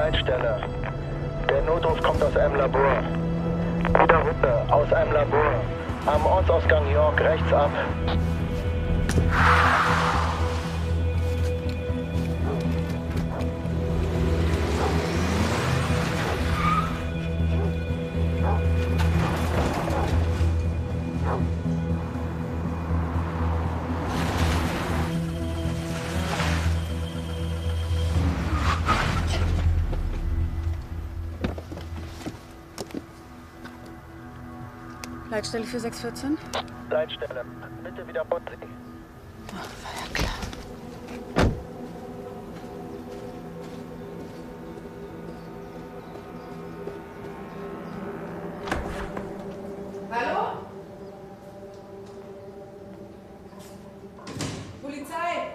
Leitstelle. Der Notruf kommt aus einem Labor. Wiederhole, aus einem Labor. Am Ortsausgang York, rechts ab. Leitstelle 4614? Leitstelle, bitte wiederholen Sie. Oh, war ja klar. Hallo? Polizei!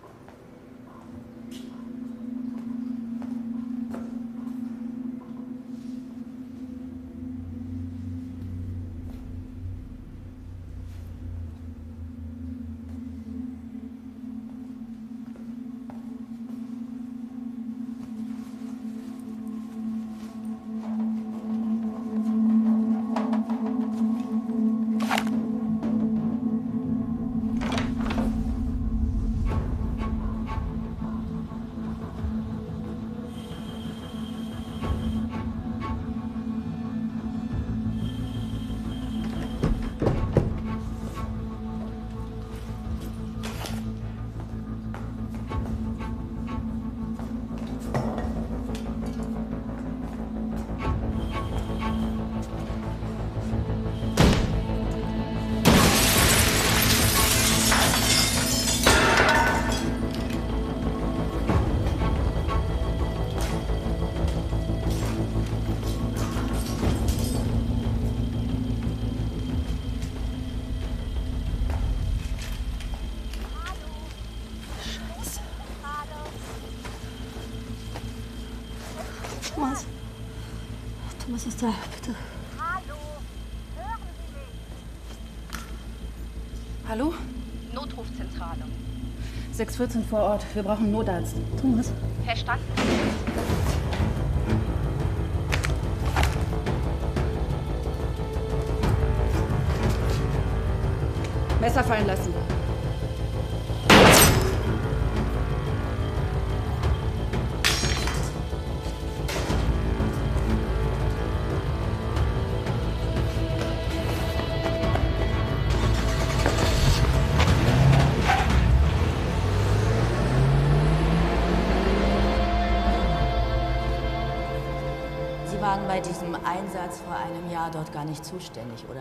Thomas ist da, bitte. Hallo, hören Sie mich? Hallo? Notrufzentrale. 614 vor Ort. Wir brauchen einen Notarzt. Thomas. Verstanden? Messer fallen lassen. Sie waren bei diesem Einsatz vor einem Jahr dort gar nicht zuständig, oder?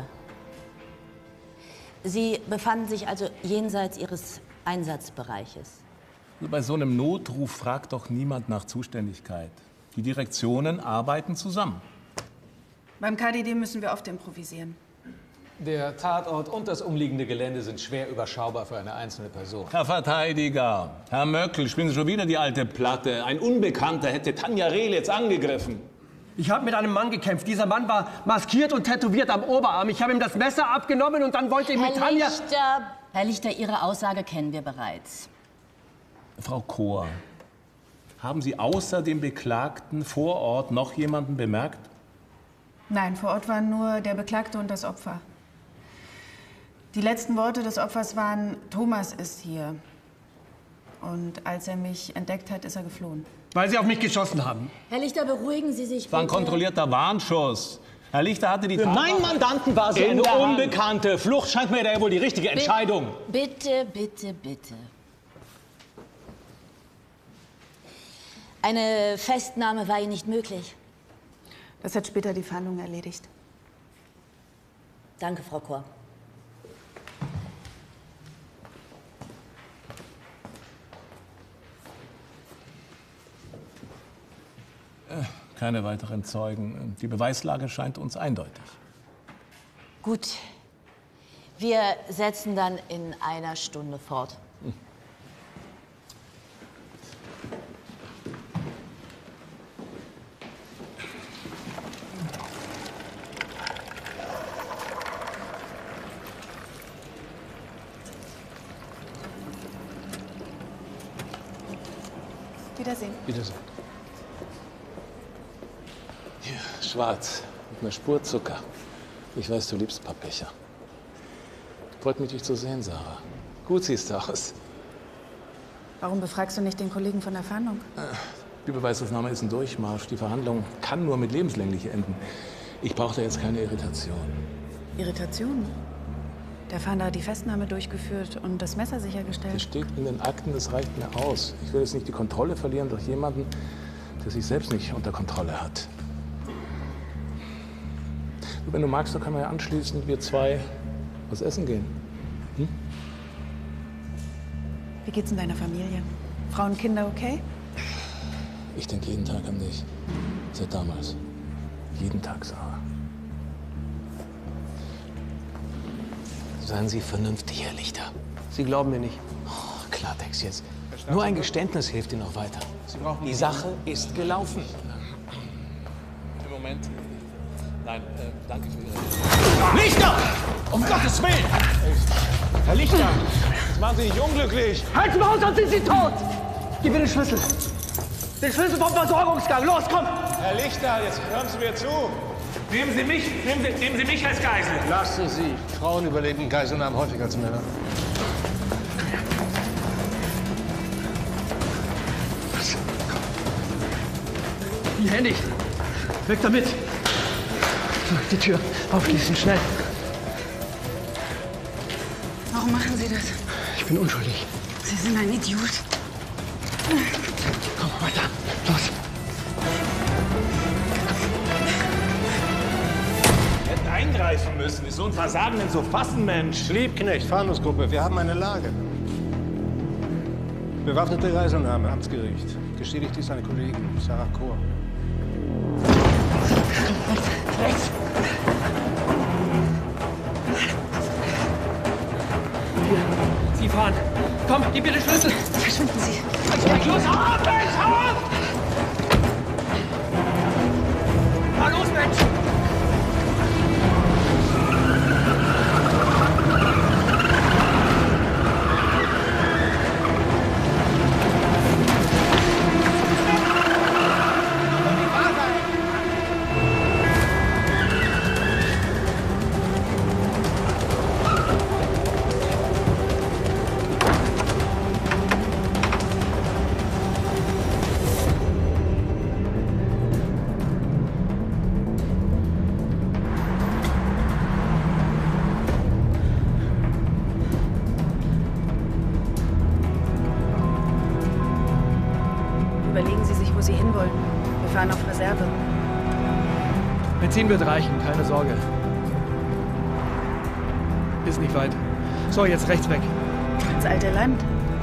Sie befanden sich also jenseits Ihres Einsatzbereiches. Bei so einem Notruf fragt doch niemand nach Zuständigkeit. Die Direktionen arbeiten zusammen. Beim KDD müssen wir oft improvisieren. Der Tatort und das umliegende Gelände sind schwer überschaubar für eine einzelne Person. Herr Verteidiger, Herr Möckel, spielen Sie schon wieder die alte Platte. Ein Unbekannter hätte Tanja Rehl jetzt angegriffen. Ich habe mit einem Mann gekämpft. Dieser Mann war maskiert und tätowiert am Oberarm. Ich habe ihm das Messer abgenommen und dann wollte ich mit Tanja... Herr Lichter, Ihre Aussage kennen wir bereits. Frau Kohr, haben Sie außer dem Beklagten vor Ort noch jemanden bemerkt? Nein, vor Ort waren nur der Beklagte und das Opfer. Die letzten Worte des Opfers waren, Thomas ist hier. Und als er mich entdeckt hat, ist er geflohen. Weil Sie auf mich geschossen haben. Herr Lichter, beruhigen Sie sich bitte. Das war ein kontrollierter Warnschuss. Herr Lichter hatte die... Für meinen Mandanten war sie eine unbekannte. Flucht scheint mir da wohl die richtige Entscheidung. Bitte, bitte, bitte. Eine Festnahme war Ihnen nicht möglich. Das hat später die Fahndung erledigt. Danke, Frau Kohr. Keine weiteren Zeugen. Die Beweislage scheint uns eindeutig. Gut. Wir setzen dann in einer Stunde fort. Wiedersehen. Wiedersehen. schwarz mit einer Spur Zucker. Ich weiß, du liebst Pappbecher. Freut mich, dich zu sehen, Sarah. Gut siehst du aus. Warum befragst du nicht den Kollegen von der Fahndung? Die Beweisaufnahme ist ein Durchmarsch. Die Verhandlung kann nur mit lebenslänglich enden. Ich brauche da jetzt keine Irritation. Irritation? Der Fahnder hat die Festnahme durchgeführt und das Messer Das sichergestellt. steht in den Akten, das reicht mir aus. Ich will jetzt nicht die Kontrolle verlieren durch jemanden, der sich selbst nicht unter Kontrolle hat. Du, wenn du magst, dann können wir ja anschließend wir zwei was essen gehen. Hm? Wie geht's in deiner Familie? Frauen, Kinder okay? Ich denke jeden Tag an dich. Seit damals. Jeden Tag, Sarah. Seien Sie vernünftig, Herr Lichter. Sie glauben mir nicht. Oh, Klartext jetzt. Nur ein Geständnis hilft Ihnen noch weiter. Die Sache ist gelaufen. Im Moment. Nein, danke für Ihre Hilfe. Lichter! Um Gottes Willen! Herr Lichter! Das machen Sie nicht unglücklich! Halt's Maul, sonst sind Sie tot! Gib mir den Schlüssel. Den Schlüssel vom Versorgungsgang. Los, komm! Herr Lichter, jetzt hören Sie mir zu! Nehmen Sie mich als Geisel. Lassen Sie. Frauen überleben Geiselnahmen häufiger als Männer. Hier nicht. Weg damit. So, die Tür aufschließen, schnell. Warum machen Sie das? Ich bin unschuldig. Sie sind ein Idiot. Komm, weiter. Los. Wir hätten eingreifen müssen. Ist so ein Versagen denn zu fassen, Mensch? Liebknecht, Fahndungsgruppe, wir haben eine Lage. Bewaffnete Geiselnahme, Amtsgericht. Geschädigt ist eine Kollegin, Sarah Chor. Rechts. Sie fahren. Komm, gib mir den Schlüssel. Verschwinden Sie. Los, hau auf, Mensch, hau auf! Fahr los, Mensch! Überlegen Sie sich, wo Sie hinwollen. Wir fahren auf Reserve. Benzin wird reichen, keine Sorge. Ist nicht weit. So, jetzt rechts weg. Ins alte Land.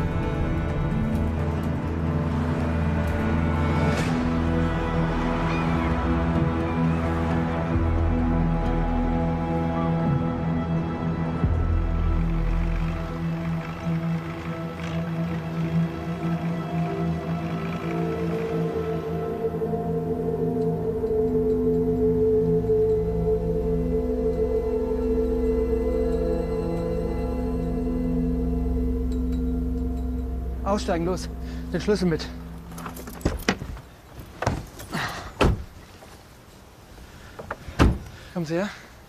Aussteigen, los. Den Schlüssel mit. Kommen Sie her.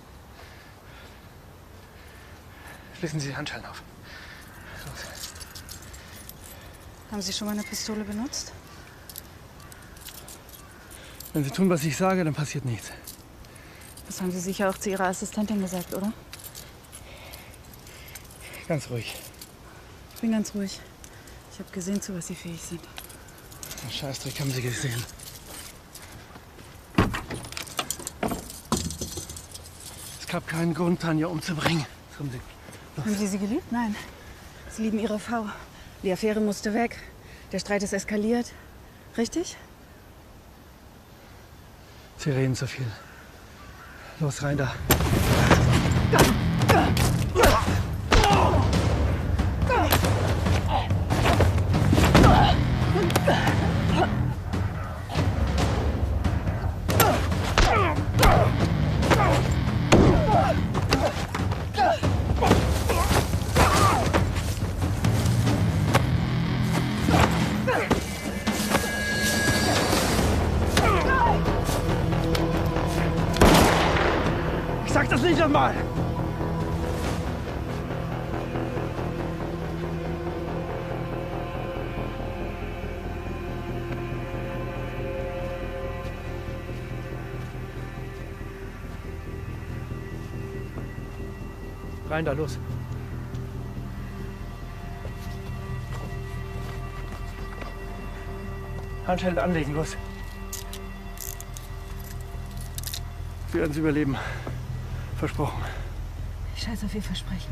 Schließen Sie die Handschellen auf. Los. Haben Sie schon mal eine Pistole benutzt? Wenn Sie tun, was ich sage, dann passiert nichts. Das haben Sie sicher auch zu Ihrer Assistentin gesagt, oder? Ganz ruhig. Ich bin ganz ruhig. Ich habe gesehen, zu was Sie fähig sind. Den Scheißdreck haben Sie gesehen. Es gab keinen Grund, Tanja umzubringen. Kommen Sie. Los. Haben Sie sie geliebt? Nein. Sie lieben Ihre Frau. Die Affäre musste weg. Der Streit ist eskaliert. Richtig? Sie reden zu viel. Los, rein da. sag das nicht einmal! Rein da, los. Handschellen anlegen, los. Sie werden es überleben. Versprochen. Ich scheiße auf Ihr Versprechen.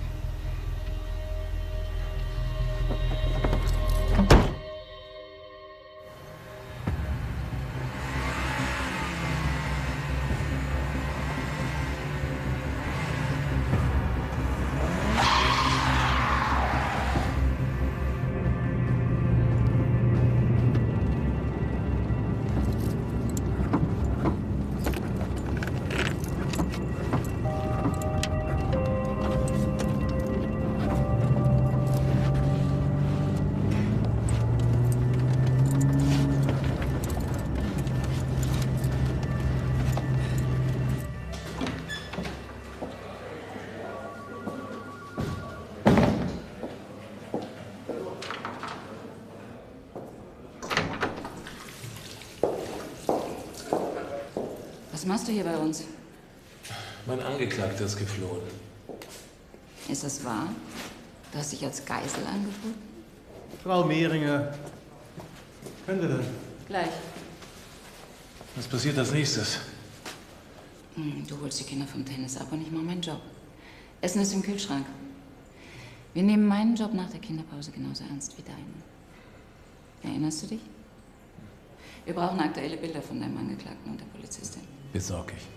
Was machst du hier bei uns? Mein Angeklagter ist geflohen. Ist das wahr? Du hast dich als Geisel angeboten? Frau Mehringer, können wir denn? Gleich. Was passiert als nächstes? Du holst die Kinder vom Tennis ab und ich mache meinen Job. Essen ist im Kühlschrank. Wir nehmen meinen Job nach der Kinderpause genauso ernst wie deinen. Erinnerst du dich? Wir brauchen aktuelle Bilder von deinem Angeklagten und der Polizistin. Besorg ich.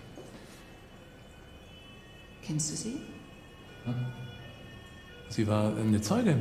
Kennst du sie? Sie war eine Zeugin.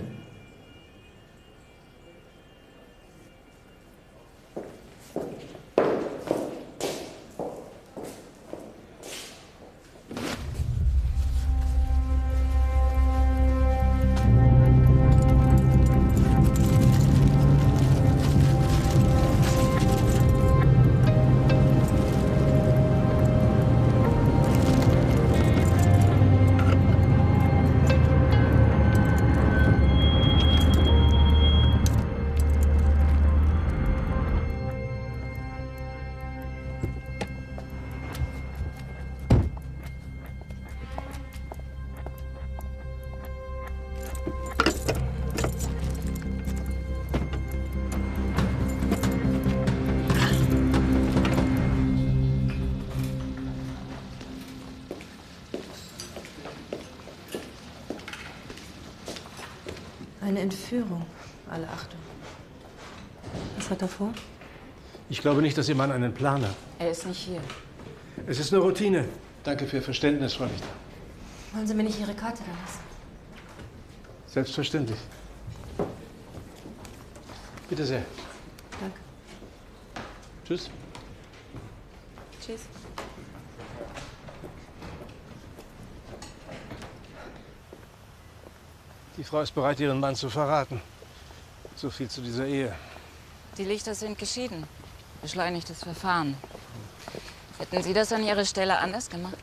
Eine Entführung. Alle Achtung. Was hat er vor? Ich glaube nicht, dass Ihr Mann einen Plan hat. Er ist nicht hier. Es ist eine Routine. Danke für Ihr Verständnis, Frau Richter. Wollen Sie mir nicht Ihre Karte da lassen? Selbstverständlich. Bitte sehr. Danke. Tschüss. Tschüss. Die Frau ist bereit, ihren Mann zu verraten. So viel zu dieser Ehe. Die Lichter sind geschieden. Beschleunigtes Verfahren. Hätten Sie das an Ihrer Stelle anders gemacht?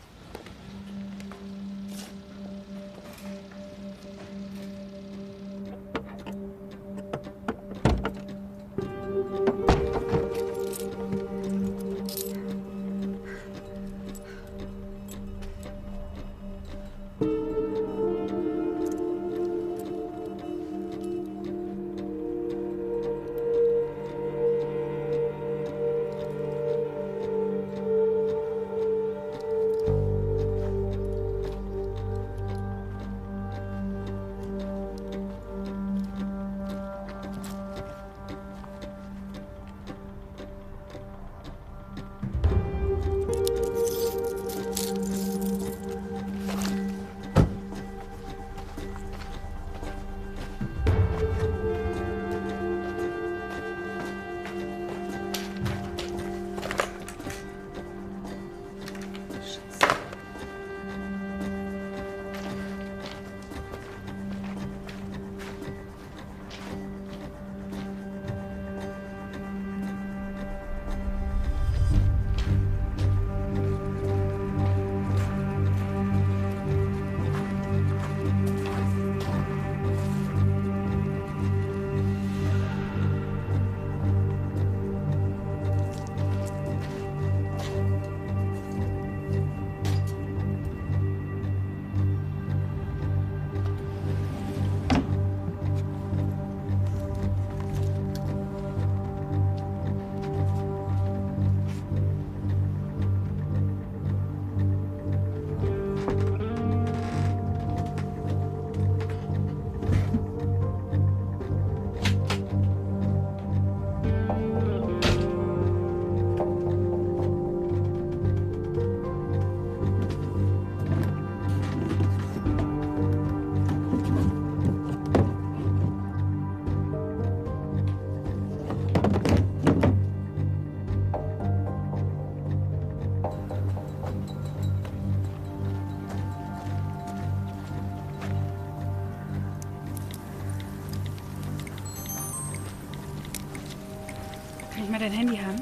Handy haben?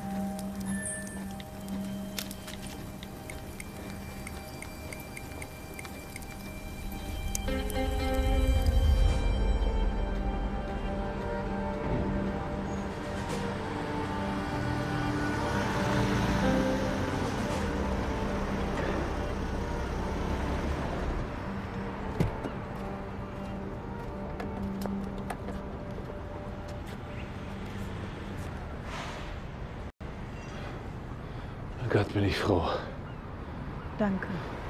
Gott, bin ich froh. Danke.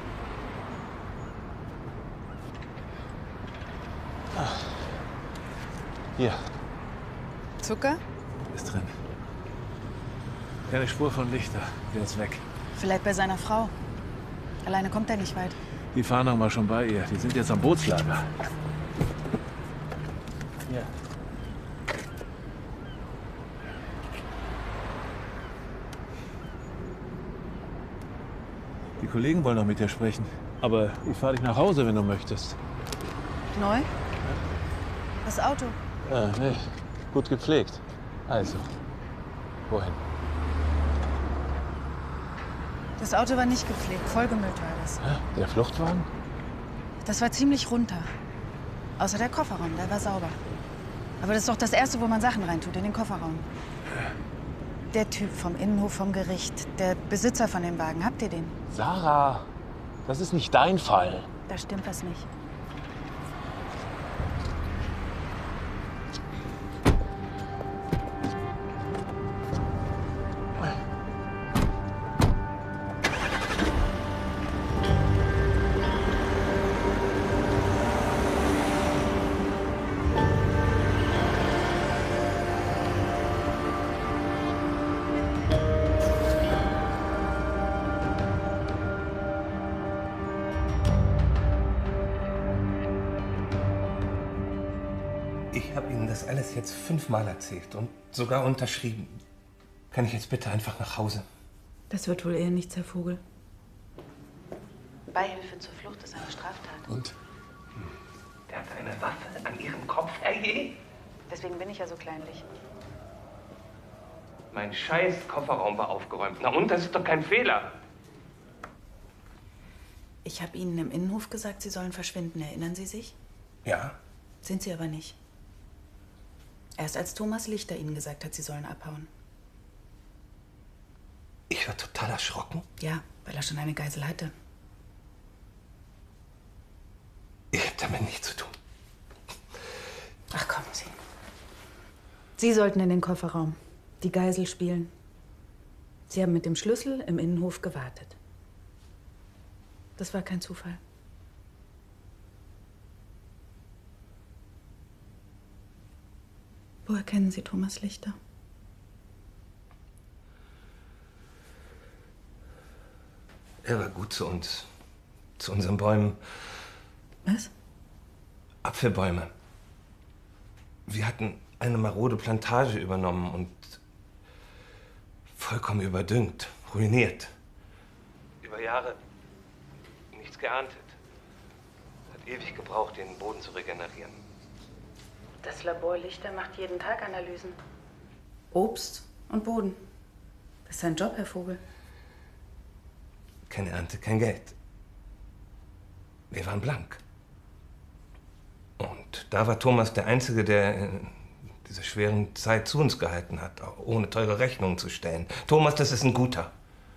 Hier, Zucker? ist drin. Keine Spur von Lichter. Der ist weg. Vielleicht bei seiner Frau. Alleine kommt er nicht weit. Die Fahndung war schon bei ihr. Die sind jetzt am Bootslager. Hier. Die Kollegen wollen noch mit dir sprechen. Aber ich fahre dich nach Hause, wenn du möchtest. Neu? Das Auto. Nee, gut gepflegt. Also, wohin? Das Auto war nicht gepflegt, vollgemüllt war das. Der Fluchtwagen? Das war ziemlich runter. Außer der Kofferraum, der war sauber. Aber das ist doch das Erste, wo man Sachen reintut, in den Kofferraum. Der Typ vom Innenhof vom Gericht, der Besitzer von dem Wagen, habt ihr den? Sarah, das ist nicht dein Fall. Da stimmt was nicht. Ich habe Ihnen das alles jetzt 5-mal erzählt und sogar unterschrieben. Kann ich jetzt bitte einfach nach Hause? Das wird wohl eher nichts, Herr Vogel. Beihilfe zur Flucht ist eine Straftat. Und? Der hat eine Waffe an Ihrem Kopf, herrje? Deswegen bin ich ja so kleinlich. Mein scheiß Kofferraum war aufgeräumt. Na und, das ist doch kein Fehler. Ich habe Ihnen im Innenhof gesagt, Sie sollen verschwinden. Erinnern Sie sich? Ja? Sind Sie aber nicht. Erst als Thomas Lichter Ihnen gesagt hat, Sie sollen abhauen. Ich war total erschrocken. Ja, weil er schon eine Geisel hatte. Ich hab damit nichts zu tun. Ach, kommen Sie. Sie sollten in den Kofferraum, die Geisel spielen. Sie haben mit dem Schlüssel im Innenhof gewartet. Das war kein Zufall. Woher kennen Sie Thomas Lichter? Er war gut zu uns. Zu unseren Bäumen. Was? Apfelbäume. Wir hatten eine marode Plantage übernommen und vollkommen überdüngt, ruiniert. Über Jahre nichts geerntet. Hat ewig gebraucht, den Boden zu regenerieren. Das Labor Lichter macht jeden Tag Analysen. Obst und Boden. Das ist sein Job, Herr Vogel. Keine Ernte, kein Geld. Wir waren blank. Und da war Thomas der Einzige, der in dieser schweren Zeit zu uns gehalten hat, auch ohne teure Rechnungen zu stellen. Thomas, das ist ein Guter.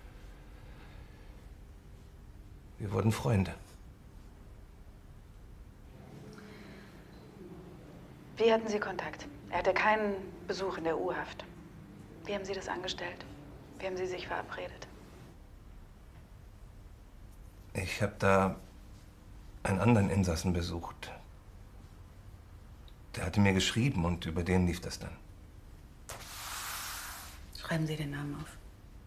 Wir wurden Freunde. Wie hatten Sie Kontakt? Er hatte keinen Besuch in der U-Haft. Wie haben Sie das angestellt? Wie haben Sie sich verabredet? Ich habe da einen anderen Insassen besucht. Der hatte mir geschrieben und über den lief das dann. Schreiben Sie den Namen auf.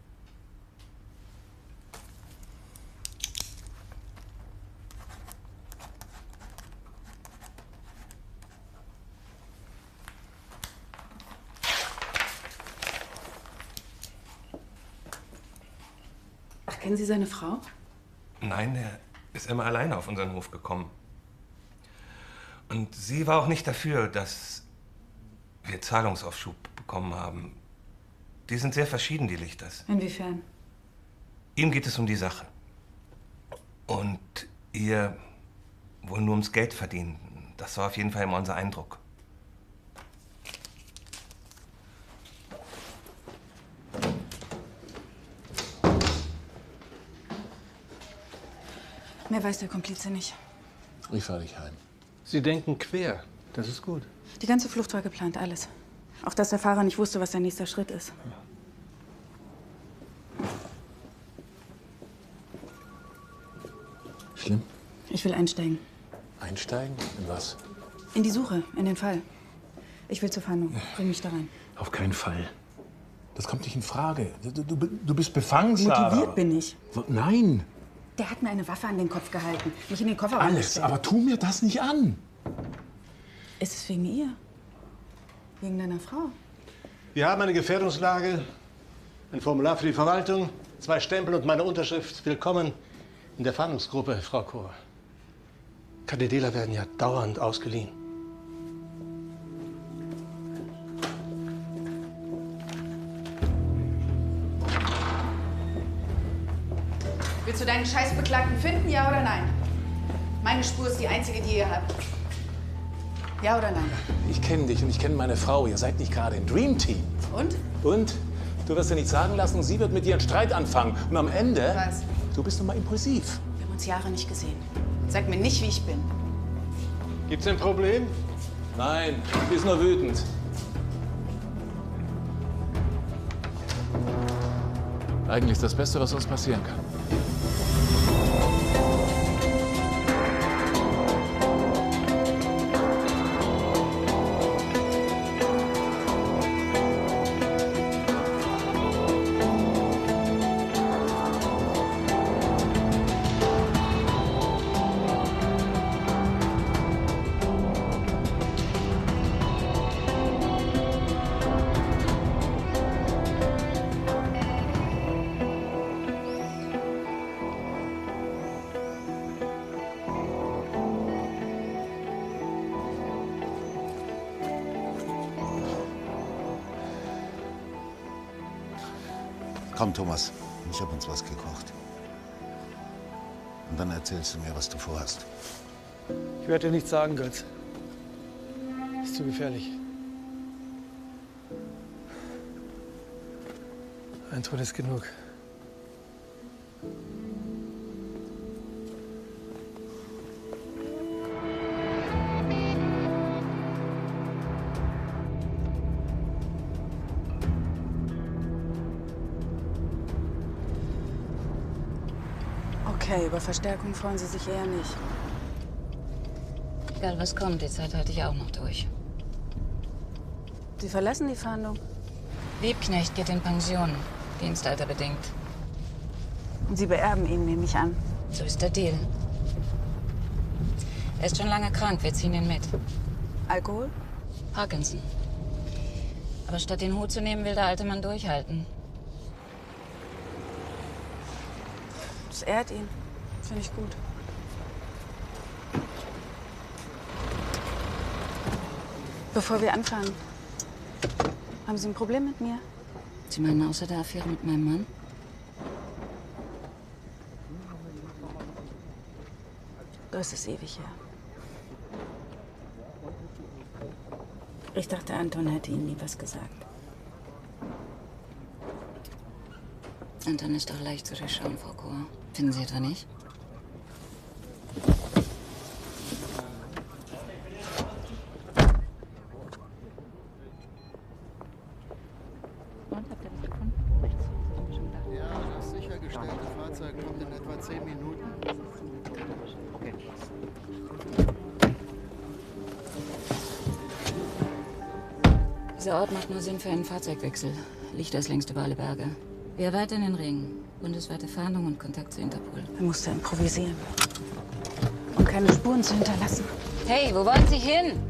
Ach, kennen Sie seine Frau? Nein, der ist immer alleine auf unseren Hof gekommen. Und sie war auch nicht dafür, dass wir Zahlungsaufschub bekommen haben. Die sind sehr verschieden, die Lichters. Inwiefern? Ihm geht es um die Sache. Und ihr wohl nur ums Geld verdienen. Das war auf jeden Fall immer unser Eindruck. Mehr weiß der Komplize nicht. Ich fahre dich heim. Sie denken quer. Das ist gut. Die ganze Flucht war geplant, alles. Auch dass der Fahrer nicht wusste, was sein nächster Schritt ist. Schlimm? Ich will einsteigen. Einsteigen? In was? In die Suche, in den Fall. Ich will zur Fahndung. Bring mich da rein. Auf keinen Fall. Das kommt nicht in Frage. Du bist befangen, Sarah. Motiviert bin ich. Nein. Der hat mir eine Waffe an den Kopf gehalten, mich in den Kofferraum Alles, gestellt. aber tu mir das nicht an. Ist es wegen ihr? Wegen deiner Frau? Wir haben eine Gefährdungslage, ein Formular für die Verwaltung, 2 Stempel und meine Unterschrift. Willkommen in der Fahndungsgruppe, Frau Kohr. Kadedeler werden ja dauernd ausgeliehen. Willst du deinen Scheißbeklagten finden, ja oder nein? Meine Spur ist die einzige, die ihr habt. Ja oder nein? Ich kenne dich und ich kenne meine Frau. Ihr seid nicht gerade ein Dreamteam. Und? Und? Du wirst dir nicht sagen lassen, sie wird mit dir einen Streit anfangen. Und am Ende... Was? Du bist doch mal impulsiv. Wir haben uns Jahre nicht gesehen. Sag mir nicht, wie ich bin. Gibt's ein Problem? Nein, sie ist nur wütend. Eigentlich das Beste, was uns passieren kann. Komm, Thomas, ich habe uns was gekocht. Und dann erzählst du mir, was du vorhast. Ich werde dir nichts sagen, Götz. Ist zu gefährlich. Ein Tod ist genug. Okay, über Verstärkung freuen Sie sich eher nicht. Egal was kommt, die Zeit halte ich auch noch durch. Sie verlassen die Fahndung? Liebknecht geht in Pension, Dienstalter bedingt. Und Sie beerben ihn, nehme ich an. So ist der Deal. Er ist schon lange krank, wir ziehen ihn mit. Alkohol? Parkinson. Aber statt den Hut zu nehmen, will der alte Mann durchhalten. Das ehrt ihn. Finde ich gut. Bevor wir anfangen, haben Sie ein Problem mit mir? Sie meinen außer der Affäre mit meinem Mann? Das ist ewig her. Ich dachte, Anton hätte Ihnen nie was gesagt. Anton ist doch leicht zu durchschauen, Frau Kohr. Finden Sie etwa nicht? Ja, das sichergestellte Fahrzeug kommt in etwa 10 Minuten. Okay. Dieser Ort macht nur Sinn für einen Fahrzeugwechsel. Lichter ist längst über alle Berge. Wir erweitern den Ring. Bundesweite Fahndung und Kontakt zu Interpol. Er musste improvisieren. Um keine Spuren zu hinterlassen. Hey, wo wollen Sie hin?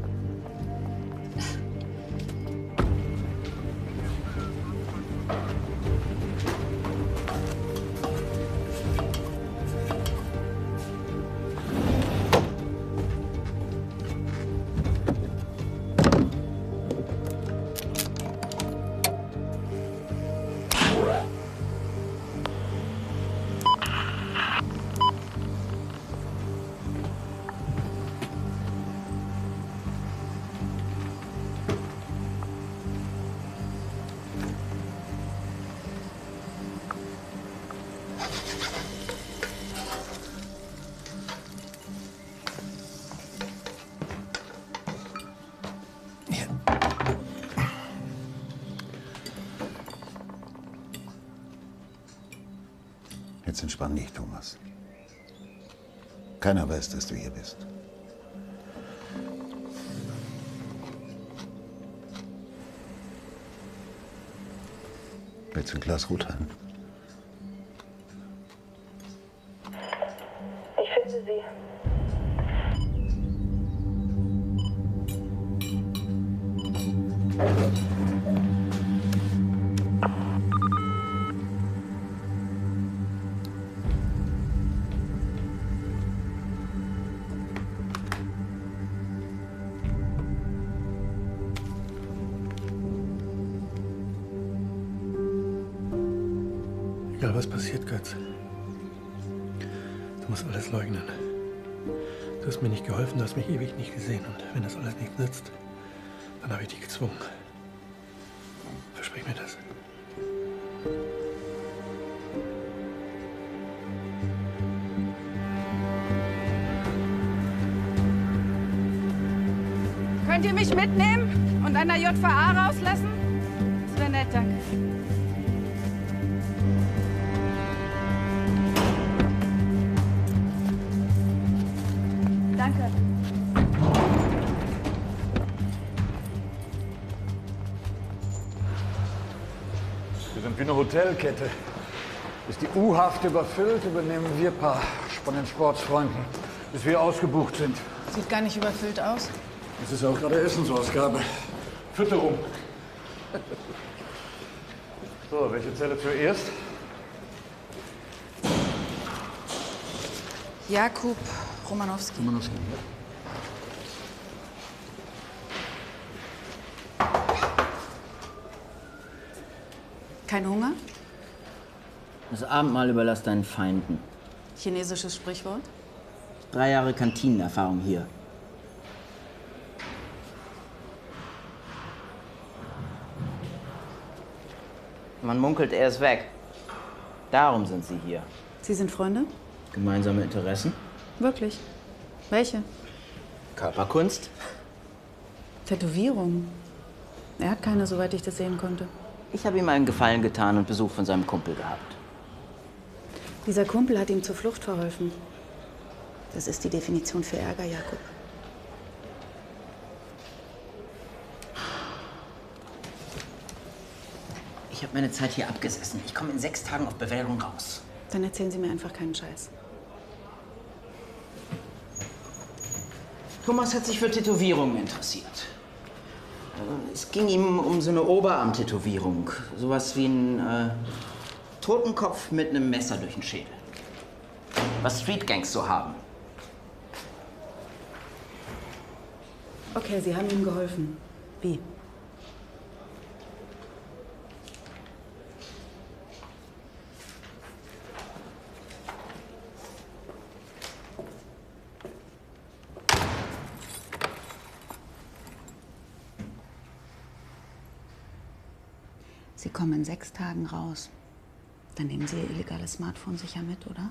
Jetzt entspann dich, Thomas. Keiner weiß, dass du hier bist. Willst du ein Glas Rotwein? Ich finde sie. Egal was passiert, Götz. Du musst alles leugnen. Du hast mir nicht geholfen, du hast mich ewig nicht gesehen. Und wenn das alles nichts nützt, dann habe ich dich gezwungen. Versprich mir das. Könnt ihr mich mitnehmen und an der JVA rauslassen? Das wäre nett, danke. Danke. Wir sind wie eine Hotelkette. Ist die U-Haft überfüllt, übernehmen wir ein paar von den Sportsfreunden, bis wir ausgebucht sind. Sieht gar nicht überfüllt aus. Es ist auch gerade Essensausgabe. Fütterung. So, welche Zelle zuerst? Jakub Romanowski. Romanowski. Kein Hunger? Das Abendmahl überlass deinen Feinden. Chinesisches Sprichwort? 3 Jahre Kantinenerfahrung hier. Man munkelt, er ist weg. Darum sind sie hier. Sie sind Freunde? Gemeinsame Interessen? Wirklich? Welche? Körperkunst? Tätowierung. Er hat keine, soweit ich das sehen konnte. Ich habe ihm einen Gefallen getan und Besuch von seinem Kumpel gehabt. Dieser Kumpel hat ihm zur Flucht verholfen. Das ist die Definition für Ärger, Jakub. Ich habe meine Zeit hier abgesessen. Ich komme in 6 Tagen auf Bewährung raus. Dann erzählen Sie mir einfach keinen Scheiß. Thomas hat sich für Tätowierungen interessiert. Es ging ihm um so eine Oberarm-Tätowierung. Sowas wie ein Totenkopf mit einem Messer durch den Schädel. Was Streetgangs so haben. Okay, Sie haben ihm geholfen. Wie? Sie kommen in 6 Tagen raus. Dann nehmen Sie Ihr illegales Smartphone sicher mit, oder?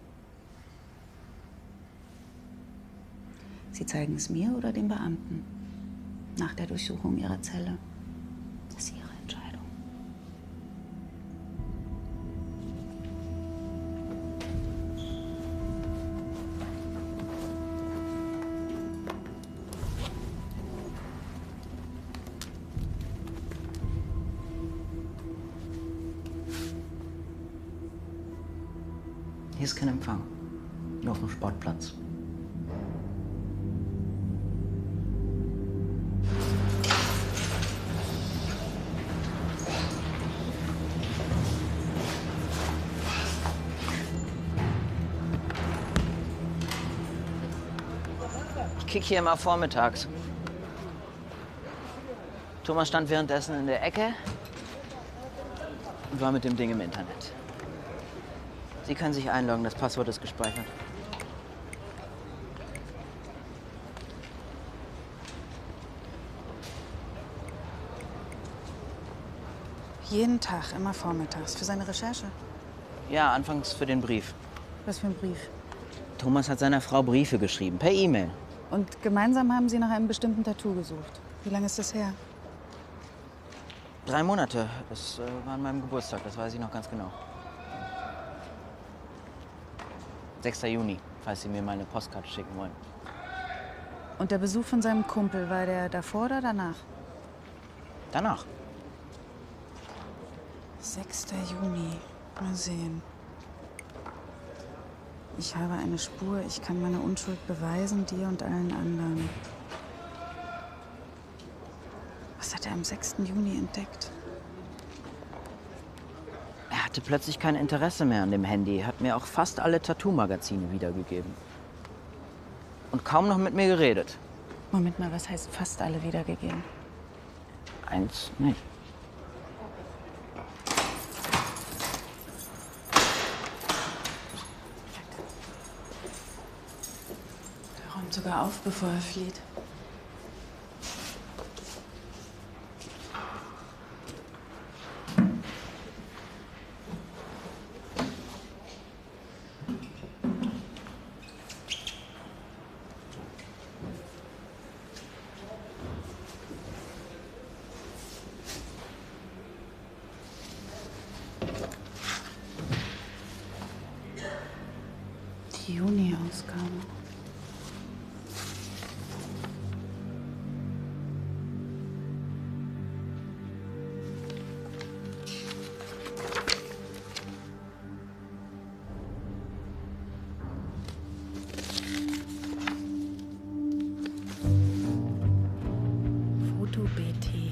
Sie zeigen es mir oder dem Beamten nach der Durchsuchung Ihrer Zelle. Das ist Ihre Entscheidung. Hier ist kein Empfang. Nur auf dem Sportplatz. Ich kick hier immer vormittags. Thomas stand währenddessen in der Ecke und war mit dem Ding im Internet. Sie können sich einloggen, das Passwort ist gespeichert. Jeden Tag, immer vormittags, für seine Recherche. Ja, anfangs für den Brief. Was für ein Brief? Thomas hat seiner Frau Briefe geschrieben, per E-Mail. Und gemeinsam haben Sie nach einem bestimmten Tattoo gesucht. Wie lange ist das her? 3 Monate. Das war an meinem Geburtstag, das weiß ich noch ganz genau. 6. Juni, falls Sie mir meine Postkarte schicken wollen. Und der Besuch von seinem Kumpel, war der davor oder danach? Danach. 6. Juni. Mal sehen. Ich habe eine Spur. Ich kann meine Unschuld beweisen, dir und allen anderen. Was hat er am 6. Juni entdeckt? Er hatte plötzlich kein Interesse mehr an dem Handy, hat mir auch fast alle Tattoo-Magazine wiedergegeben. Und kaum noch mit mir geredet. Moment mal, was heißt fast alle wiedergegeben? Eins nicht. Er räumt sogar auf, bevor er flieht. Die Juni-Ausgabe. Foto BT.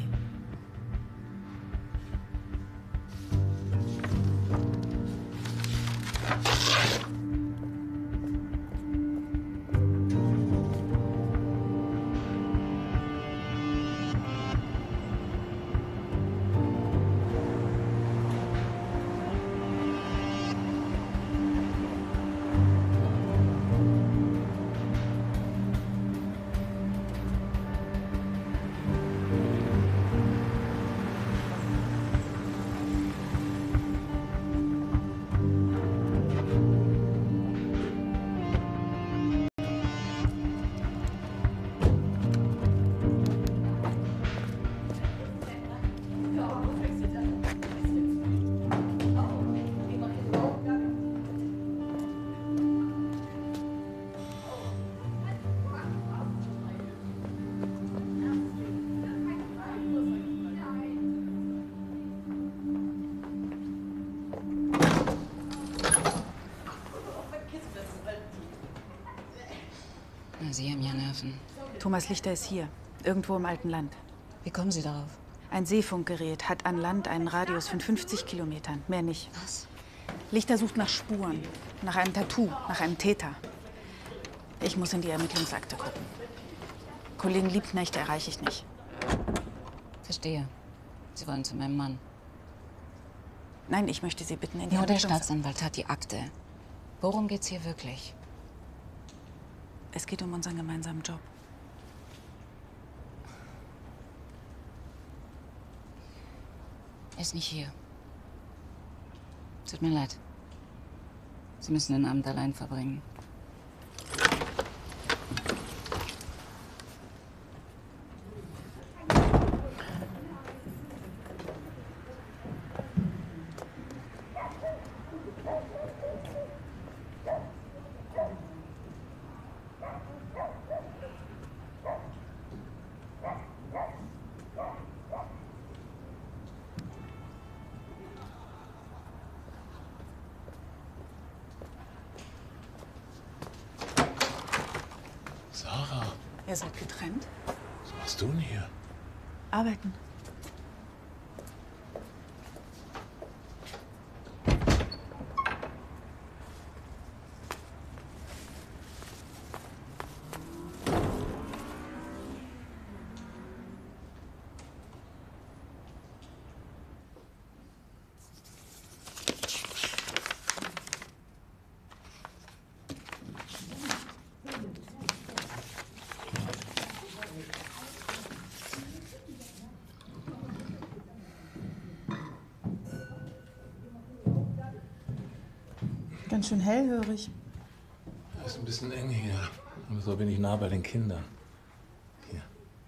Na, Sie haben ja Nerven. Thomas Lichter ist hier, irgendwo im alten Land. Wie kommen Sie darauf? Ein Seefunkgerät hat an Land einen Radius von 50 Kilometern, mehr nicht. Was? Lichter sucht nach Spuren, nach einem Tattoo, nach einem Täter. Ich muss in die Ermittlungsakte gucken. Kollegen Liebknecht erreiche ich nicht. Verstehe. Sie wollen zu meinem Mann. Nein, ich möchte Sie bitten, in die Nur der Ermittlungs... Staatsanwalt hat die Akte. Worum geht's hier wirklich? Es geht um unseren gemeinsamen Job. Er ist nicht hier. Tut mir leid. Sie müssen den Abend allein verbringen. Sarah, Ihr seid getrennt? was machst du denn hier? Arbeiten. Ganz schön hellhörig. Ist ein bisschen eng hier. Aber so bin ich nah bei den Kindern. Hier.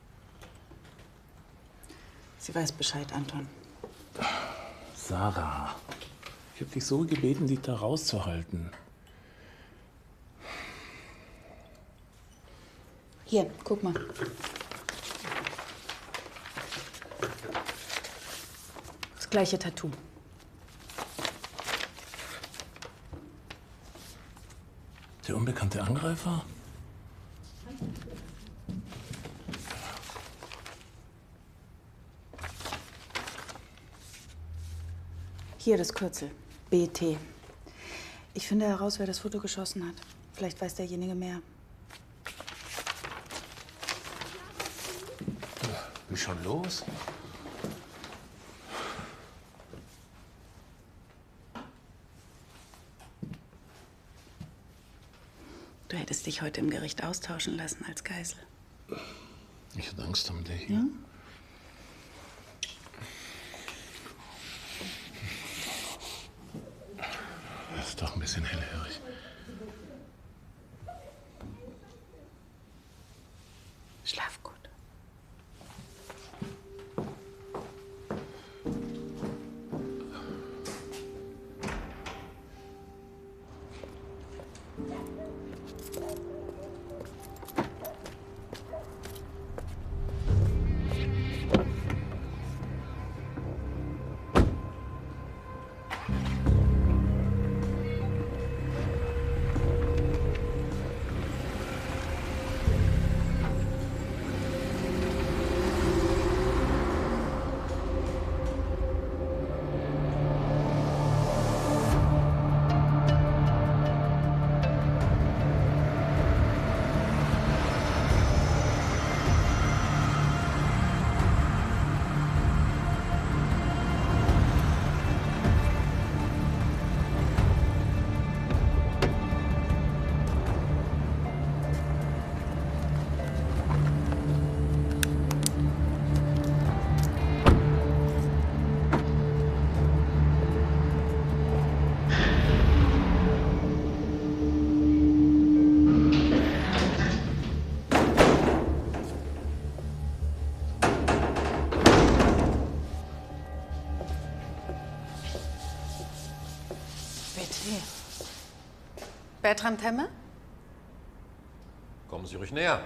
Sie weiß Bescheid, Anton. Sarah, ich habe dich so gebeten, dich da rauszuhalten. Hier, guck mal. Das gleiche Tattoo. Der unbekannte Angreifer? Hier das Kürzel. BT. Ich finde heraus, wer das Foto geschossen hat. Vielleicht weiß derjenige mehr. Wie schon los? Du hättest dich heute im Gericht austauschen lassen als Geisel. Ich hatte Angst um dich. Ja? Das ist doch ein bisschen hellhörig. Schlaf gut. BT. Bertram Temme? Kommen Sie ruhig näher.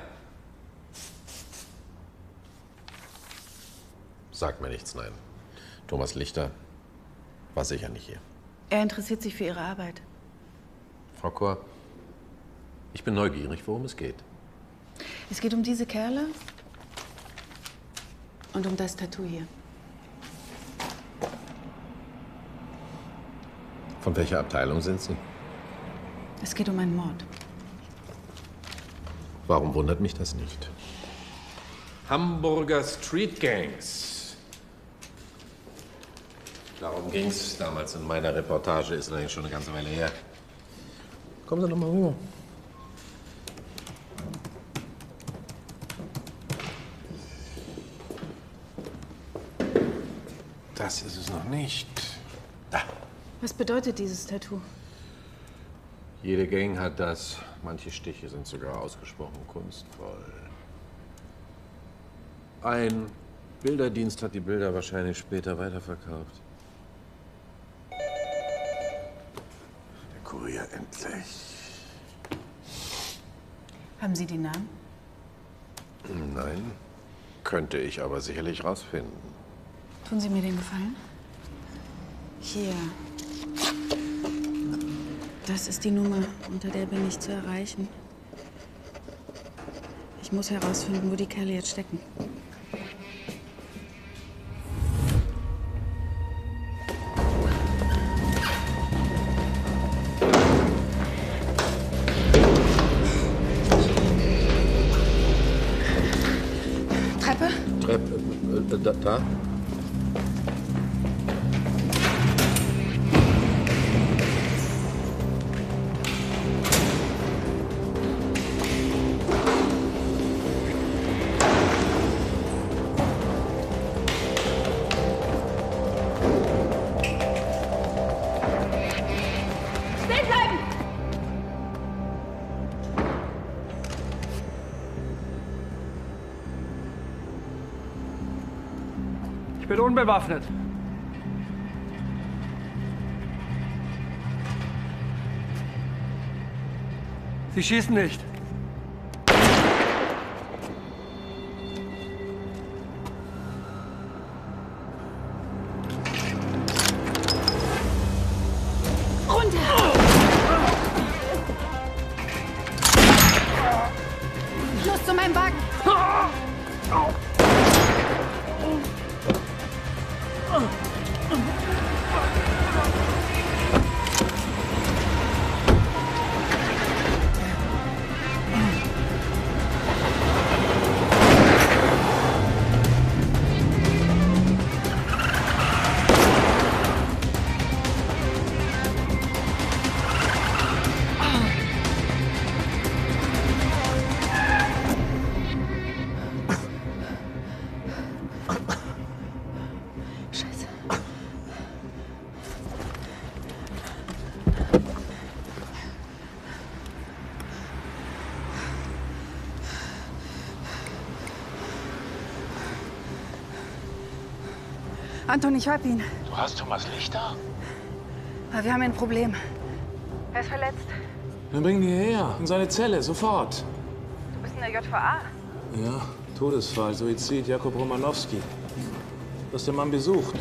Sagt mir nichts, nein. Thomas Lichter war sicher nicht hier. Er interessiert sich für Ihre Arbeit. Frau Kor, ich bin neugierig, worum es geht. Es geht um diese Kerle und um das Tattoo hier. Von welcher Abteilung sind Sie? Es geht um einen Mord. Warum wundert mich das nicht? Hamburger Street Gangs. Darum ging es damals in meiner Reportage, ist allerdings schon eine ganze Weile her. Kommen Sie noch mal rüber. Das ist es noch nicht. Da. Was bedeutet dieses Tattoo? Jede Gang hat das. Manche Stiche sind sogar ausgesprochen kunstvoll. Ein Bilderdienst hat die Bilder wahrscheinlich später weiterverkauft. Der Kurier endlich. Haben Sie die Namen? Nein, könnte ich aber sicherlich rausfinden. Tun Sie mir den Gefallen? Hier. Das ist die Nummer, unter der bin ich zu erreichen. Ich muss herausfinden, wo die Kerle jetzt stecken. Treppe? Treppe, da? Stehen bleiben! Ich bin unbewaffnet. Sie schießen nicht. Anton, ich hab ihn. Du hast Thomas Lichter? Aber wir haben ein Problem. Er ist verletzt. Dann bring ihn hierher, in seine Zelle, sofort. Du bist in der JVA. Ja, Todesfall, Suizid, Jakob Romanowski. Du hast den Mann besucht.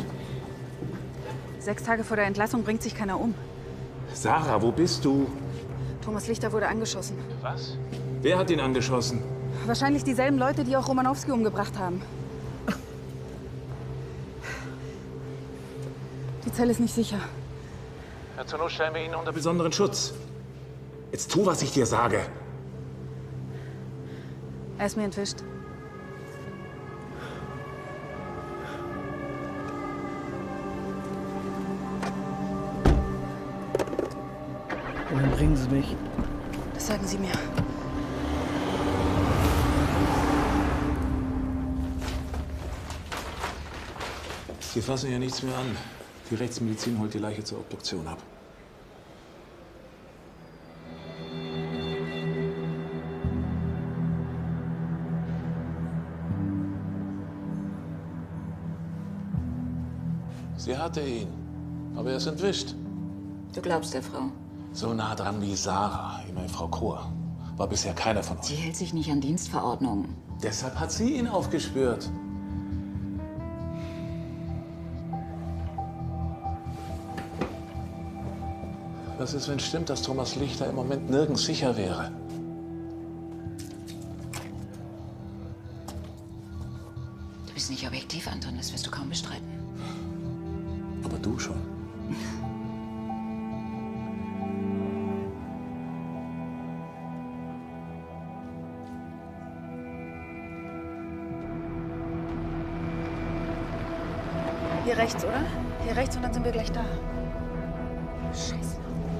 6 Tage vor der Entlassung bringt sich keiner um. Sarah, wo bist du? Thomas Lichter wurde angeschossen. Was? Wer hat ihn angeschossen? Wahrscheinlich dieselben Leute, die auch Romanowski umgebracht haben. Die Zelle ist nicht sicher. Ja, zur Not stellen wir ihn unter besonderen Schutz. Jetzt tu, was ich dir sage. Er ist mir entwischt. Wohin bringen Sie mich? Das sagen Sie mir. Sie fassen hier nichts mehr an. Die Rechtsmedizin holt die Leiche zur Obduktion ab. Sie hatte ihn, aber er ist entwischt. Du glaubst der Frau? So nah dran wie Sarah, immerhin Frau Kohr, war bisher keiner von uns. Sie hält sich nicht an Dienstverordnungen. Deshalb hat sie ihn aufgespürt. Was ist, wenn es stimmt, dass Thomas Lichter im Moment nirgends sicher wäre? Du bist nicht objektiv, Anton, das wirst du kaum bestreiten. Aber du schon. Hier rechts, oder? Hier rechts und dann sind wir gleich da. Scheiße.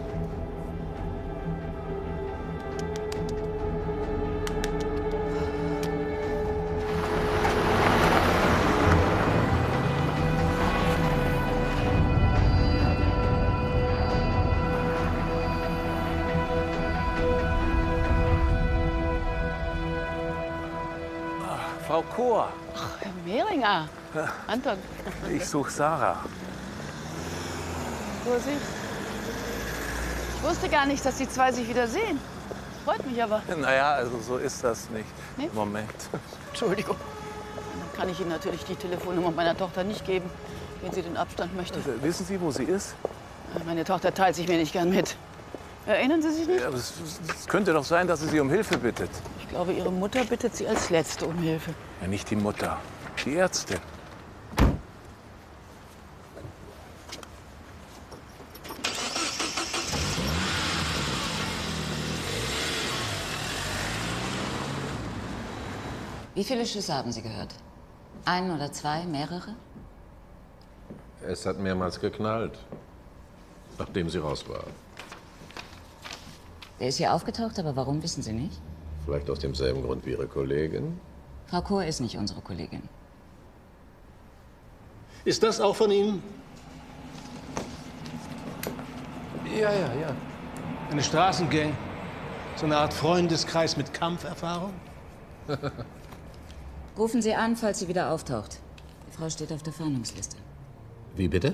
Frau Kohr. Herr Mehringer. Anton. Ich suche Sarah. Vorsicht. Ich wusste gar nicht, dass die zwei sich wiedersehen. Freut mich aber. Naja, also so ist das nicht. Nee? Im Moment. Entschuldigung. Dann kann ich Ihnen natürlich die Telefonnummer meiner Tochter nicht geben, wenn sie den Abstand möchte. Wissen Sie, wo sie ist? Meine Tochter teilt sich mir nicht gern mit. Erinnern Sie sich nicht? Ja, aber es könnte doch sein, dass sie um Hilfe bittet. Ich glaube, Ihre Mutter bittet sie als Letzte um Hilfe. Ja, nicht die Mutter, die Ärztin. Wie viele Schüsse haben Sie gehört? 1 oder 2, mehrere? Es hat mehrmals geknallt, nachdem sie raus war. Der ist hier aufgetaucht, aber warum, wissen Sie nicht? Vielleicht aus demselben Grund wie Ihre Kollegin. Frau Kohr ist nicht unsere Kollegin. Ist das auch von Ihnen? Ja. Eine Straßengang? So eine Art Freundeskreis mit Kampferfahrung? Rufen Sie an, falls sie wieder auftaucht. Die Frau steht auf der Fahndungsliste. Wie bitte?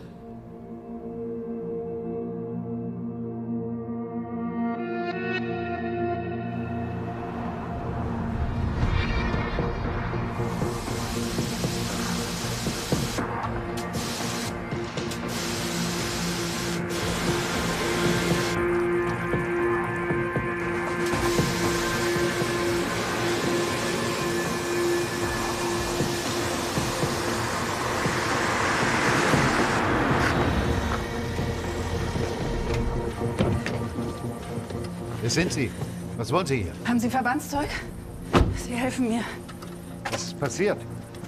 Wer sind Sie? Was wollen Sie hier? Haben Sie Verbandszeug? Sie helfen mir. Was ist passiert?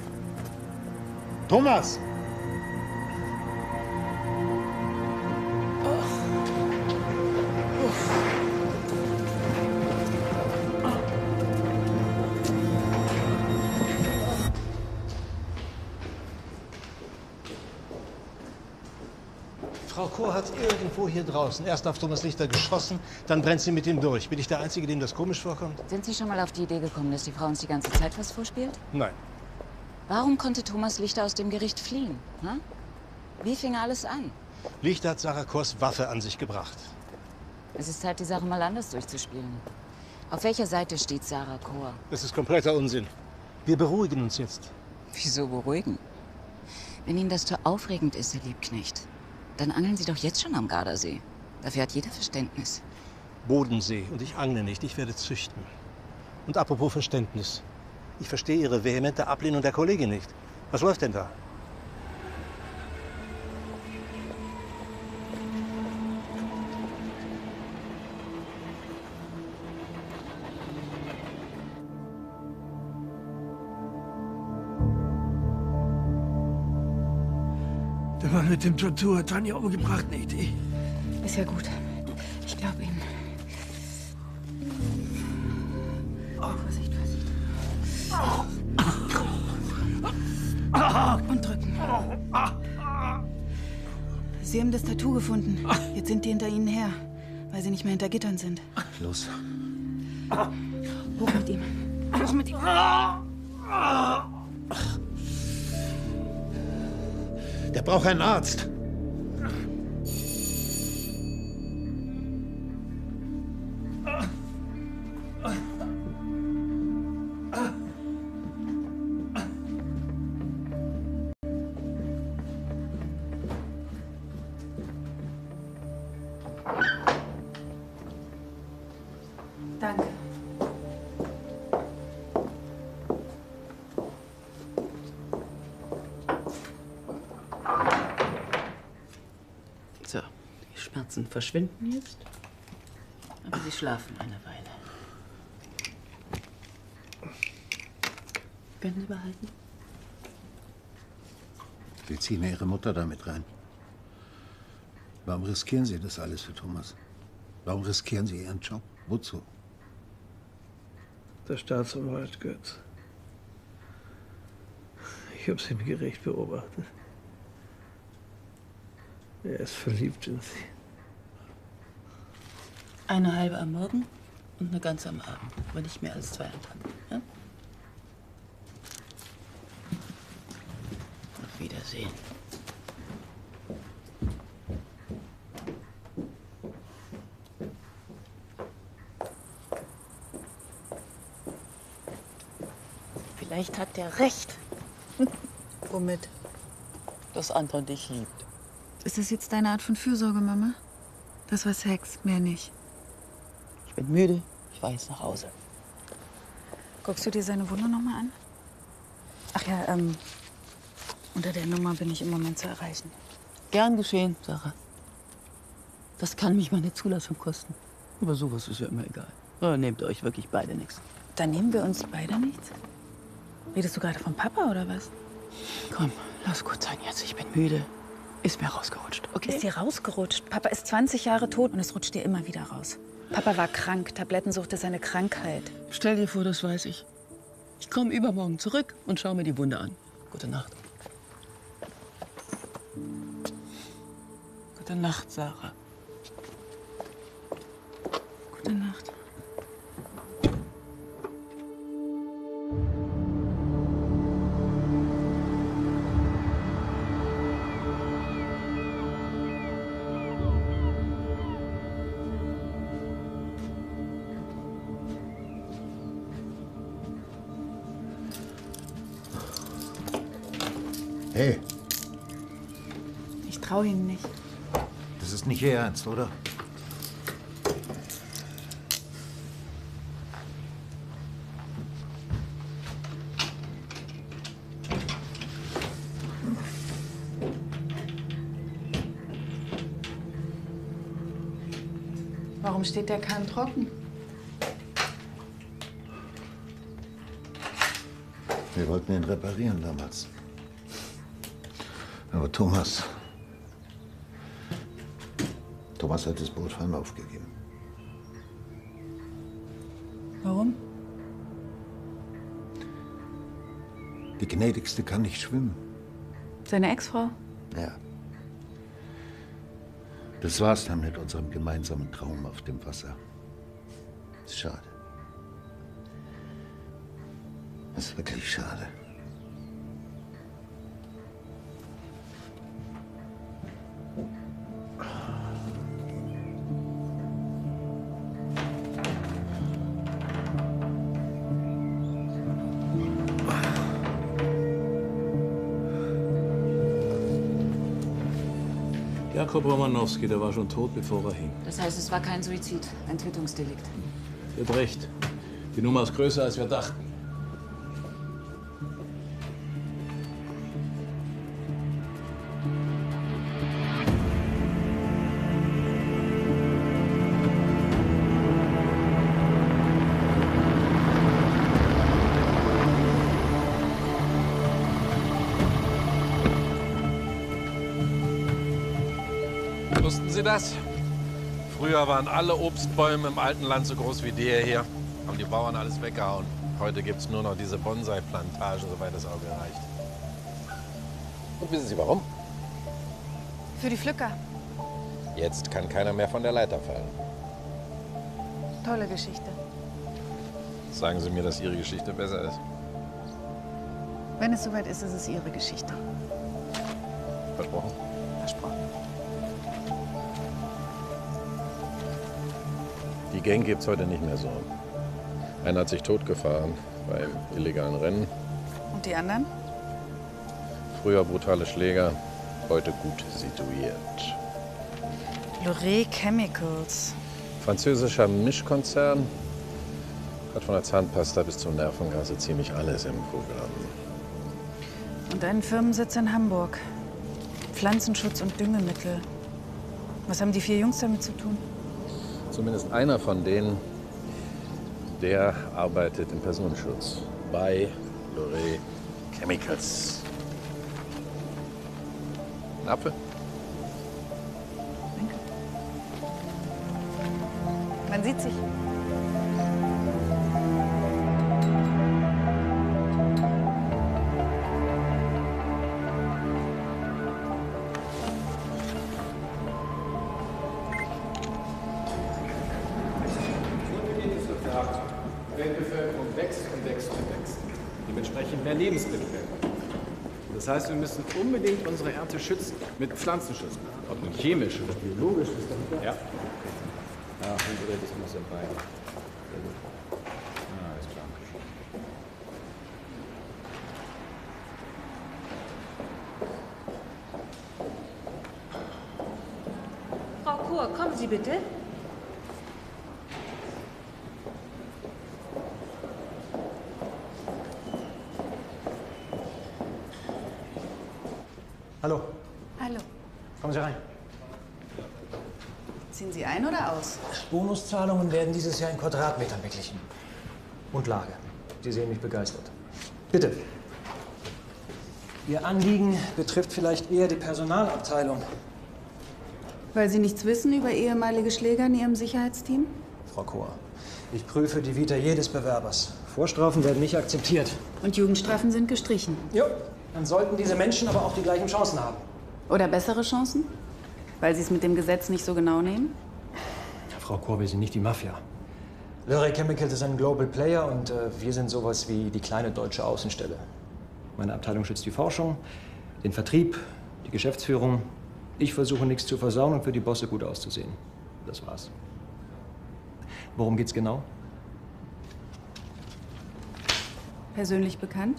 Thomas! Frau Kohr hat irgendwo hier draußen erst auf Thomas Lichter geschossen, dann brennt sie mit ihm durch. Bin ich der Einzige, dem das komisch vorkommt? Sind Sie schon mal auf die Idee gekommen, dass die Frau uns die ganze Zeit was vorspielt? Nein. Warum konnte Thomas Lichter aus dem Gericht fliehen? Hm? Wie fing alles an? Lichter hat Sarah Kors Waffe an sich gebracht. Es ist Zeit, die Sache mal anders durchzuspielen. Auf welcher Seite steht Sarah Kor? Das ist kompletter Unsinn. Wir beruhigen uns jetzt. Wieso beruhigen? Wenn Ihnen das zu aufregend ist, Herr Liebknecht, dann angeln Sie doch jetzt schon am Gardasee. Dafür hat jeder Verständnis. Bodensee. Und ich angle nicht, ich werde züchten. Und apropos Verständnis. Ich verstehe Ihre vehemente Ablehnung der Kollegin nicht. Was läuft denn da? Der Mann mit dem Tattoo hat Tanja umgebracht, nicht ich. Ist ja gut. Ich glaube Ihnen. Vorsicht, Vorsicht. Und drücken. Sie haben das Tattoo gefunden. Jetzt sind die hinter Ihnen her, weil sie nicht mehr hinter Gittern sind. Los. Hoch mit ihm. Hoch mit ihm. Der braucht einen Arzt. Danke. So, die Schmerzen verschwinden jetzt. Aber Sie schlafen eine Weile. Können Sie behalten? Sie ziehen Ihre Mutter damit rein. Warum riskieren Sie das alles für Thomas? Warum riskieren Sie Ihren Job? Wozu? Der Staatsanwalt Götz. Ich habe Sie im Gericht beobachtet. Er ist verliebt in Sie. Eine halbe am Morgen und eine ganze am Abend. Aber nicht mehr als 2 am Tag. Ja? Auf Wiedersehen. Vielleicht hat der recht. Womit? Dass Anton dich liebt. Ist das jetzt deine Art von Fürsorge, Mama? Das war Sex, mehr nicht. Ich bin müde, ich fahr jetzt nach Hause. Guckst du dir seine Wunde noch mal an? Ach ja, unter der Nummer bin ich im Moment zu erreichen. Gern geschehen, Sarah. Das kann mich meine Zulassung kosten. Aber sowas ist ja immer egal. Ja, nehmt euch wirklich beide nichts. Dann nehmen wir uns beide nichts? Redest du gerade vom Papa oder was? Komm, lass gut sein jetzt. Ich bin müde. Ist mir rausgerutscht, okay? Ist dir rausgerutscht? Papa ist 20 Jahre tot und es rutscht dir immer wieder raus. Papa war krank. Tablettensucht ist eine Krankheit. Stell dir vor, das weiß ich. Ich komme übermorgen zurück und schau mir die Wunde an. Gute Nacht. Gute Nacht, Sarah. Gute Nacht. Hey, Ich traue ihm nicht. das ist nicht Ihr Ernst, oder? Warum steht der Kahn trocken? Wir wollten ihn reparieren damals. Aber Thomas hat das Boot fallen aufgegeben. Warum? Die Gnädigste kann nicht schwimmen. Seine Ex-Frau? Ja. Das war's dann mit unserem gemeinsamen Traum auf dem Wasser. Ist schade. Ist wirklich schade. Jakob Romanowski, der war schon tot, bevor er hing. Das heißt, es war kein Suizid, ein Tötungsdelikt. Ihr habt recht. Die Nummer ist größer, als wir dachten. Wussten Sie das? Früher waren alle Obstbäume im alten Land so groß wie der hier. Haben die Bauern alles weggehauen. Heute gibt es nur noch diese Bonsai-Plantagen, soweit das Auge reicht. Und wissen Sie warum? Für die Pflücker. Jetzt kann keiner mehr von der Leiter fallen. Tolle Geschichte. Sagen Sie mir, dass Ihre Geschichte besser ist. Wenn es soweit ist, ist es Ihre Geschichte. Versprochen? Versprochen. Die Gang gibt's heute nicht mehr so. Einer hat sich totgefahren beim illegalen Rennen. Und die anderen? Früher brutale Schläger, heute gut situiert. Loré Chemicals. Französischer Mischkonzern hat von der Zahnpasta bis zum Nervengas so ziemlich alles im Programm. Und einen Firmensitz in Hamburg. Pflanzenschutz und Düngemittel. Was haben die 4 Jungs damit zu tun? Zumindest einer von denen, der arbeitet im Personenschutz bei Loré Chemicals. Ein Apfel? Danke. Man sieht sich. Weltbevölkerung wächst und wächst und wächst. Dementsprechend mehr Lebensmittel werden. Das heißt, wir müssen unbedingt unsere Ernte schützen. Mit Pflanzenschutz. Ob nun chemisch oder biologisch, ist doch klar. Ja. Ja, unsere das muss dabei. Sehr gut. Ah, ist klar. Frau Kur, kommen Sie bitte. Hallo, Hallo. kommen Sie rein. Ziehen Sie ein oder aus? Bonuszahlungen werden dieses Jahr in Quadratmetern beglichen. Und Lage. Sie sehen mich begeistert. Bitte. Ihr Anliegen betrifft vielleicht eher die Personalabteilung. Weil Sie nichts wissen über ehemalige Schläger in Ihrem Sicherheitsteam? Frau Kohr, ich prüfe die Vita jedes Bewerbers. Vorstrafen werden nicht akzeptiert. Und Jugendstrafen sind gestrichen. Jo, dann sollten diese Menschen aber auch die gleichen Chancen haben. Oder bessere Chancen? Weil Sie es mit dem Gesetz nicht so genau nehmen? Frau Kohr, wir sind nicht die Mafia. Loré Chemicals ist ein Global Player und wir sind sowas wie die kleine deutsche Außenstelle. Meine Abteilung schützt die Forschung, den Vertrieb, die Geschäftsführung. Ich versuche nichts zu versauen und für die Bosse gut auszusehen. Das war's. Worum geht's genau? Persönlich bekannt?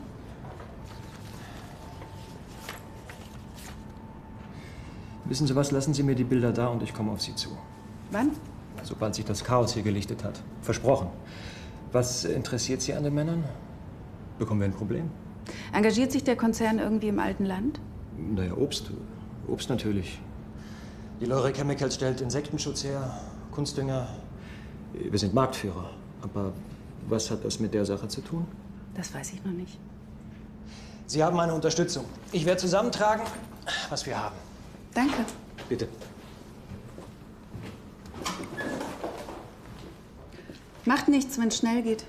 Wissen Sie was, lassen Sie mir die Bilder da und ich komme auf Sie zu. Wann? Sobald sich das Chaos hier gelichtet hat. Versprochen. Was interessiert Sie an den Männern? Bekommen wir ein Problem? Engagiert sich der Konzern irgendwie im alten Land? Naja, Obst. Obst natürlich. Die Loré Chemicals stellt Insektenschutz her, Kunstdünger. Wir sind Marktführer. Aber was hat das mit der Sache zu tun? Das weiß ich noch nicht. Sie haben meine Unterstützung. Ich werde zusammentragen, was wir haben. Danke. Bitte. Macht nichts, wenn es schnell geht.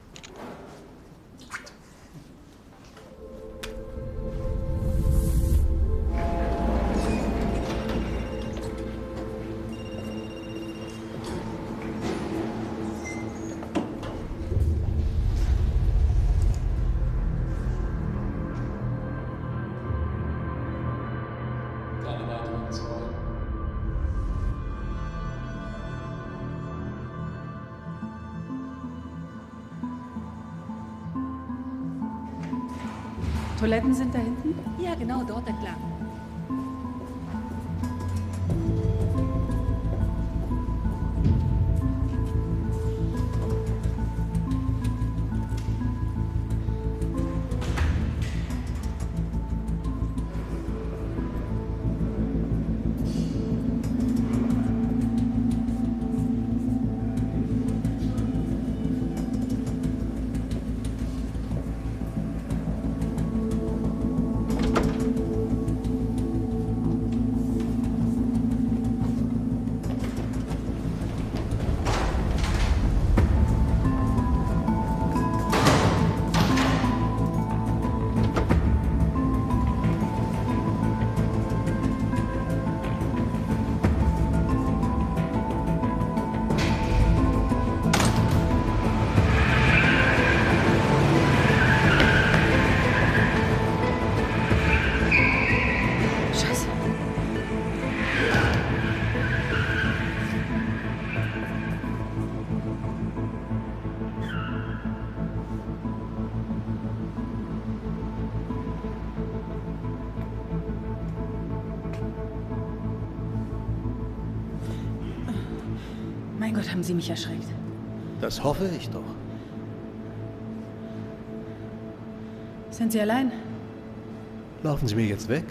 Keine weiteren Zeugen. Toiletten sind da hinten? Ja, genau, dort entlang. Mein Gott, haben Sie mich erschreckt. Das hoffe ich doch. Sind Sie allein? Laufen Sie mir jetzt weg?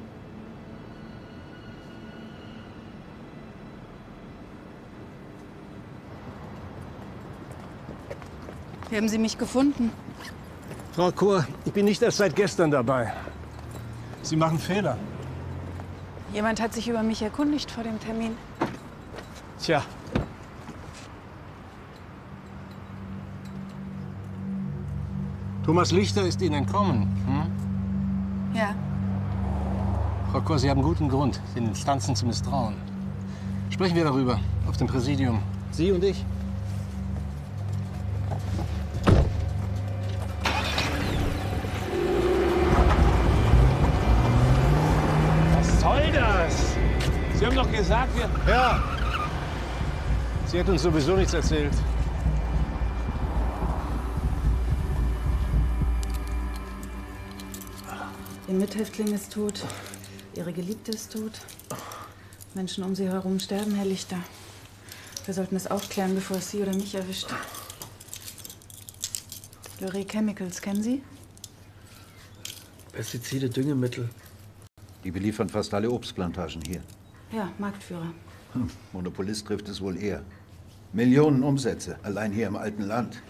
Wie haben Sie mich gefunden? Frau Chor, ich bin nicht erst seit gestern dabei. Sie machen Fehler. Jemand hat sich über mich erkundigt vor dem Termin. Tja. Thomas Lichter ist Ihnen entkommen. Hm? Ja. Frau Chor, Sie haben guten Grund, den Instanzen zu misstrauen. Sprechen wir darüber auf dem Präsidium. Sie und ich. Was soll das? Sie haben doch gesagt, wir... Ja. Sie hat uns sowieso nichts erzählt. Ihr Mithäftling ist tot. Ihre Geliebte ist tot. Menschen um sie herum sterben, Herr Lichter. Wir sollten es aufklären, bevor es Sie oder mich erwischt. Luray Chemicals, kennen Sie? Pestizide, Düngemittel. Die beliefern fast alle Obstplantagen hier. Ja, Marktführer. Monopolist trifft es wohl eher. Millionen Umsätze, allein hier im alten Land.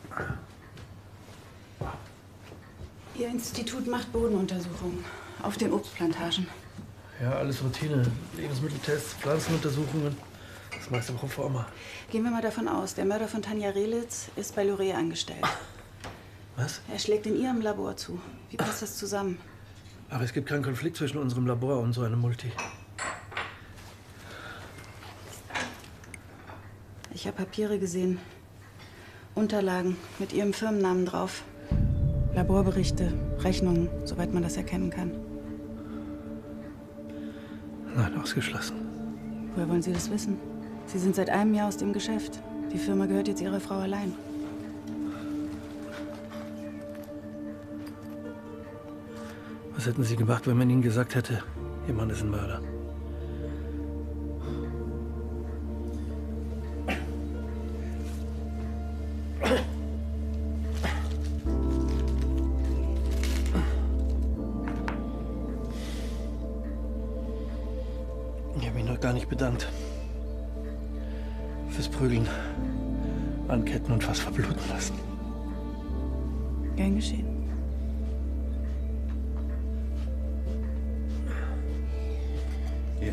Ihr Institut macht Bodenuntersuchungen auf den Obstplantagen. Ja, alles Routine. Lebensmitteltests, Pflanzenuntersuchungen. Das meiste pro forma. Gehen wir mal davon aus, der Mörder von Tanja Relitz ist bei Luray angestellt. Was? Er schlägt in Ihrem Labor zu. Wie passt das zusammen? Aber es gibt keinen Konflikt zwischen unserem Labor und so einem Multi. Ich habe Papiere gesehen. Unterlagen mit Ihrem Firmennamen drauf. Laborberichte, Rechnungen, soweit man das erkennen kann. Nein, ausgeschlossen. Woher wollen Sie das wissen? Sie sind seit einem Jahr aus dem Geschäft. Die Firma gehört jetzt Ihrer Frau allein. Was hätten Sie gemacht, wenn man Ihnen gesagt hätte, Ihr Mann ist ein Mörder? Ich habe mich noch gar nicht bedankt. Fürs Prügeln, Anketten und fast verbluten lassen. Gern geschehen. Hier.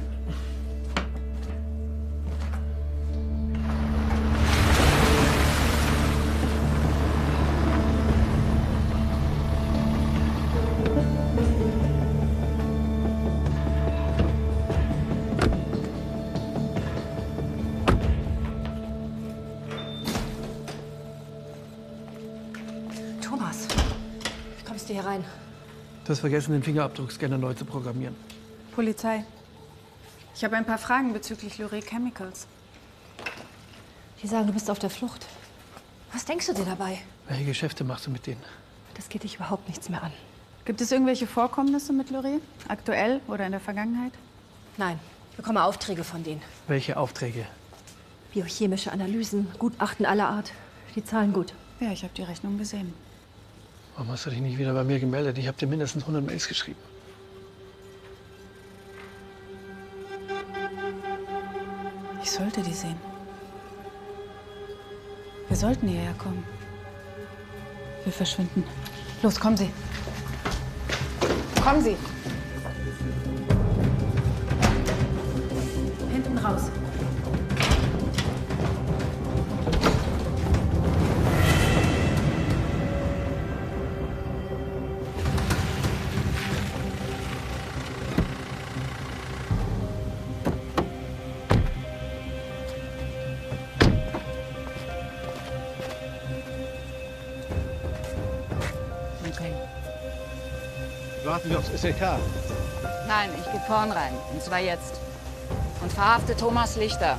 Thomas, wie kommst du hier rein? Du hast vergessen, den Fingerabdruckscanner neu zu programmieren. Polizei. Ich habe ein paar Fragen bezüglich Luray Chemicals. Die sagen, du bist auf der Flucht. Was denkst du dir dabei? Welche Geschäfte machst du mit denen? Das geht dich überhaupt nichts mehr an. Gibt es irgendwelche Vorkommnisse mit Luray? Aktuell oder in der Vergangenheit? Nein, ich bekomme Aufträge von denen. Welche Aufträge? Biochemische Analysen, Gutachten aller Art. Die zahlen gut. Ja, ich habe die Rechnung gesehen. Warum hast du dich nicht wieder bei mir gemeldet? Ich habe dir mindestens 100 Mails geschrieben. Ich sollte die sehen. Wir sollten hierher kommen. Wir verschwinden. Los, kommen Sie. Kommen Sie. Hinten raus. Warten wir aufs SLK. Nein, ich gehe vorn rein. Und zwar jetzt. Und verhafte Thomas Lichter.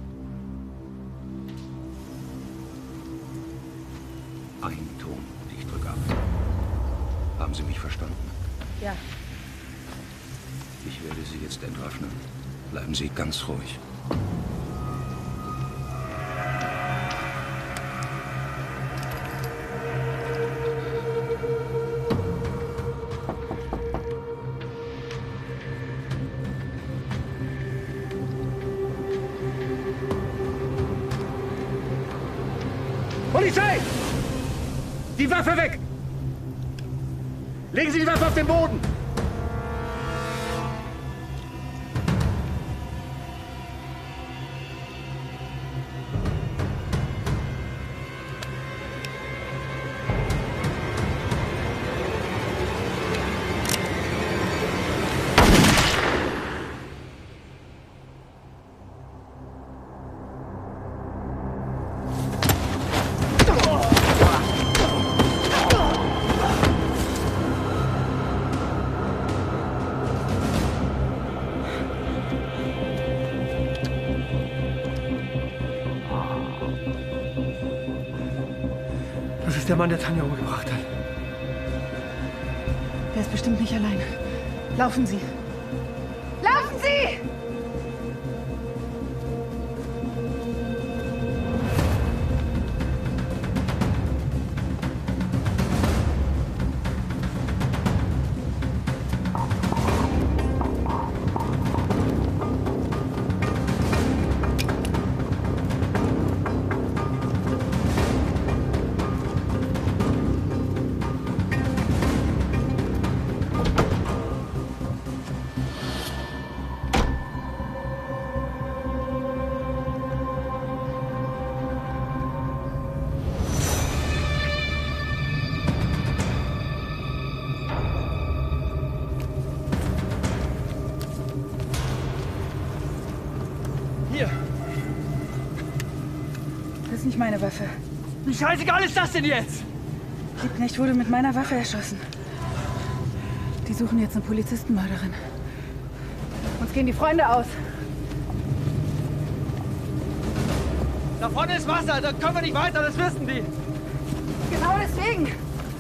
Eigentum, nicht zurück ab. Haben Sie mich verstanden? Ja. Ich werde Sie jetzt entwaffnen. Bleiben Sie ganz ruhig. Polizei! Die Waffe weg! Legen Sie die Waffe auf den Boden! Das ist der Mann, der Tanja umgebracht hat. Der ist bestimmt nicht allein. Laufen Sie! Laufen Sie! Hier. Das ist nicht meine Waffe. Wie scheißegal ist das denn jetzt? Liebknecht wurde mit meiner Waffe erschossen. Die suchen jetzt eine Polizistenmörderin. Uns gehen die Freunde aus. Da vorne ist Wasser, da kommen wir nicht weiter, das wissen die. Genau deswegen.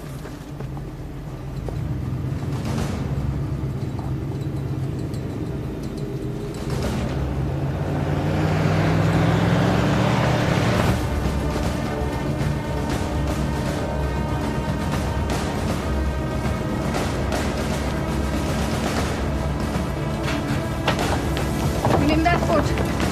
Wir nehmen das Boot.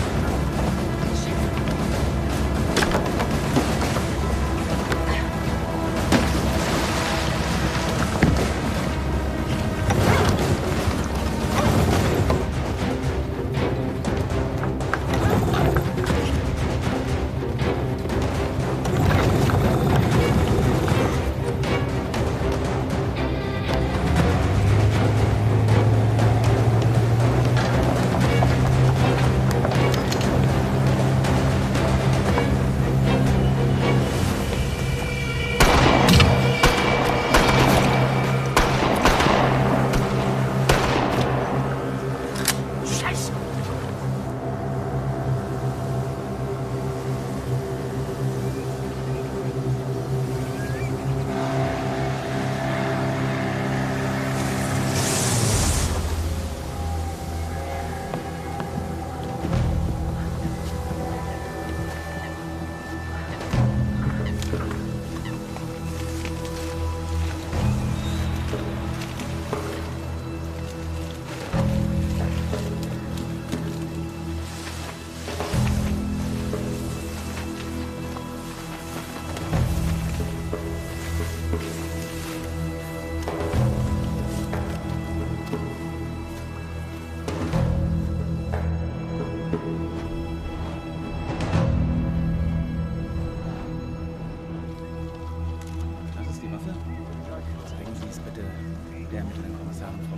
Das ist die Waffe? Zeigen Sie es bitte der ermittelnden Kommissarin, Frau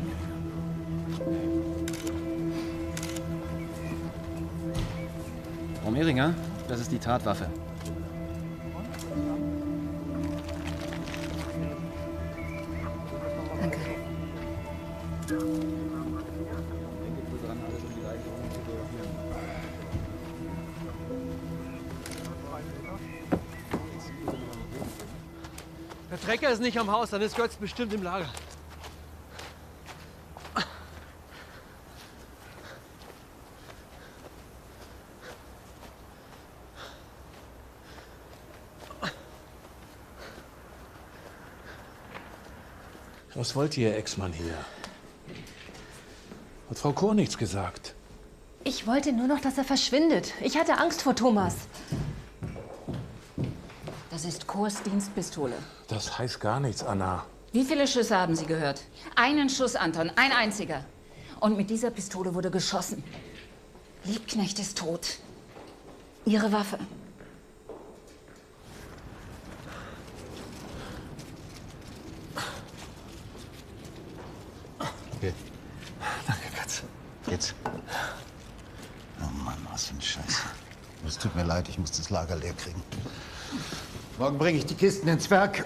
Mehringer. Frau Mehringer, das ist die Tatwaffe. Danke. Der Trecker ist nicht am Haus, dann ist Götz bestimmt im Lager. Was wollte Ihr Ex-Mann hier? Hat Frau Kohr nichts gesagt? Ich wollte nur noch, dass er verschwindet. Ich hatte Angst vor Thomas. Das ist Kohrs Dienstpistole. Das heißt gar nichts, Anna. Wie viele Schüsse haben Sie gehört? Einen Schuss, Anton, ein einziger. Und mit dieser Pistole wurde geschossen. Liebknecht ist tot. Ihre Waffe. Okay. Danke, Katze. Jetzt. Oh Mann, was für ein Scheiß. Es tut mir leid, ich muss das Lager leer kriegen. Morgen bringe ich die Kisten ins Werk.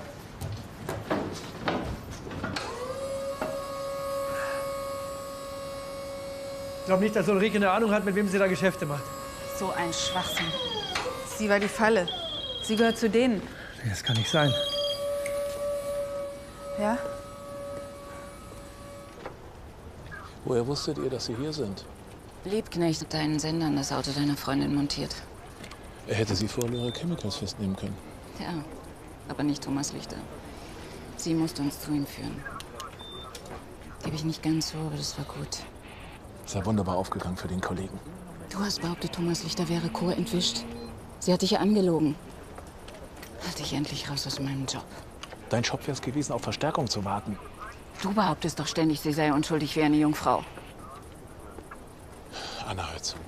Ich glaube nicht, dass Ulrike eine Ahnung hat, mit wem sie da Geschäfte macht. So ein Schwachsinn. Sie war die Falle. Sie gehört zu denen. Das kann nicht sein. Ja? Woher wusstet ihr, dass Sie hier sind? Liebknecht hat deinen Sender an das Auto deiner Freundin montiert. Er hätte Sie vor Lyra Chemicals festnehmen können. Ja, aber nicht Thomas Lichter. Sie musste uns zu ihm führen. Gebe ich nicht ganz so, aber das war gut. Ist ja wunderbar aufgegangen für den Kollegen. Du hast behauptet, Thomas Lichter wäre Kohr entwischt. Sie hat dich ja angelogen. Halt dich endlich raus aus meinem Job. Dein Job wäre es gewesen, auf Verstärkung zu warten. Du behauptest doch ständig, sie sei unschuldig wie eine Jungfrau. Anna, hör zu.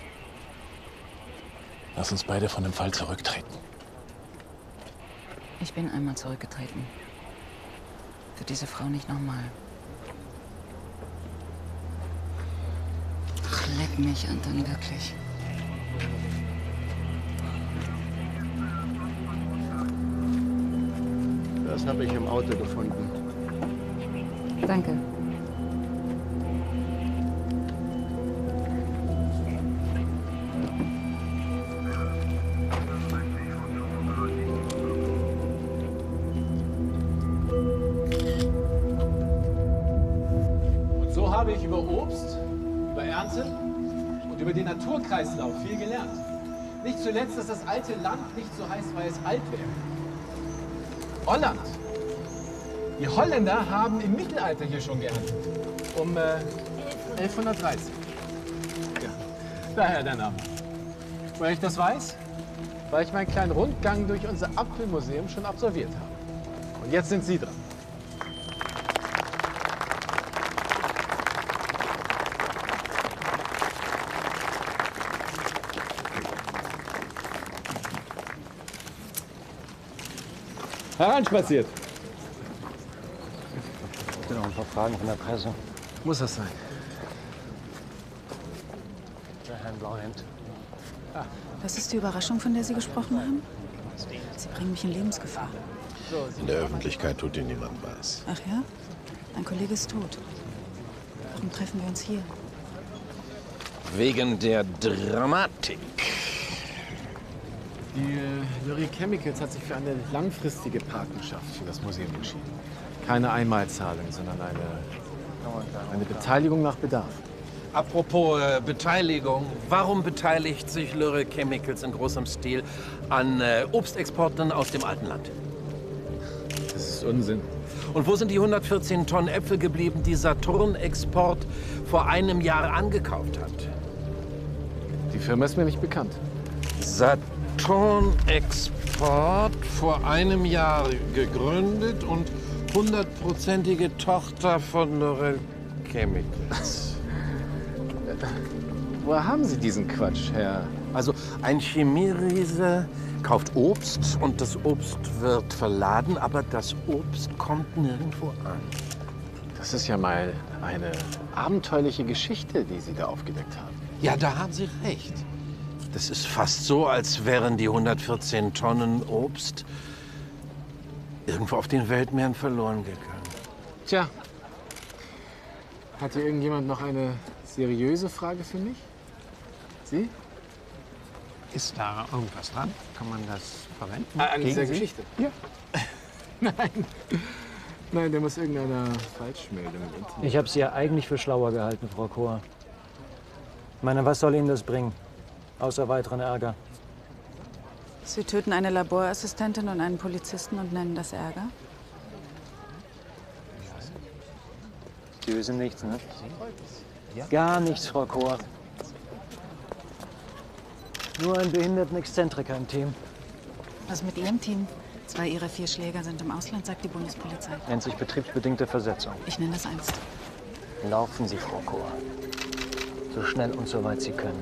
Lass uns beide von dem Fall zurücktreten. Ich bin einmal zurückgetreten. Für diese Frau nicht nochmal. Ach, leck mich, Anton, wirklich. Das habe ich im Auto gefunden. Danke. Und so habe ich über Obst, über Ernte und über den Naturkreislauf viel gelernt. Nicht zuletzt, dass das alte Land nicht so heißt, weil es alt wäre. Holland. Die Holländer haben im Mittelalter hier schon geerntet. Um 1130. Ja, daher der Name. Woher ich das weiß? Weil ich meinen kleinen Rundgang durch unser Apfelmuseum schon absolviert habe. Und jetzt sind Sie dran. Hereinspaziert. Ich habe noch ein paar Fragen von der Presse. Muss das sein? Der Herr in Blauhemd. Was ist die Überraschung, von der Sie gesprochen haben? Sie bringen mich in Lebensgefahr. In der Öffentlichkeit tut ihn niemand weiß. Ach ja? Ein Kollege ist tot. Warum treffen wir uns hier? Wegen der Dramatik. Die Lyra Chemicals hat sich für eine langfristige Partnerschaft für das Museum entschieden. Keine Einmalzahlung, sondern eine Beteiligung nach Bedarf. Apropos Beteiligung, warum beteiligt sich Lyra Chemicals in großem Stil an Obstexporten aus dem alten Land? Das ist Unsinn. Und wo sind die 114 Tonnen Äpfel geblieben, die Saturn-Export vor einem Jahr angekauft hat? Die Firma ist mir nicht bekannt. Saturn Export vor einem Jahr gegründet und 100%ige Tochter von Lyra Chemicals. Woher haben Sie diesen Quatsch, Herr? Also ein Chemieriese kauft Obst und das Obst wird verladen, aber das Obst kommt nirgendwo an. Das ist ja mal eine abenteuerliche Geschichte, die Sie da aufgedeckt haben. Ja, da haben Sie recht. Das ist fast so, als wären die 114 Tonnen Obst irgendwo auf den Weltmeeren verloren gegangen. Tja, hat hier irgendjemand noch eine seriöse Frage für mich? Sie? Ist da irgendwas dran? Kann man das verwenden? An dieser Sie? Geschichte? Ja. Nein. Nein, der muss irgendeiner Falschmeldung im Internet. Ich habe Sie ja eigentlich für schlauer gehalten, Frau Chor. Ich meine, was soll Ihnen das bringen? Außer weiteren Ärger. Sie töten eine Laborassistentin und einen Polizisten und nennen das Ärger? Sie wissen nichts, ne? Gar nichts, Frau Chor. Nur einen behinderten Exzentriker im Team. Was mit Ihrem Team? 2 Ihrer 4 Schläger sind im Ausland, sagt die Bundespolizei. Nennt sich betriebsbedingte Versetzung. Ich nenne das ernst. Laufen Sie, Frau Chor. So schnell und so weit Sie können.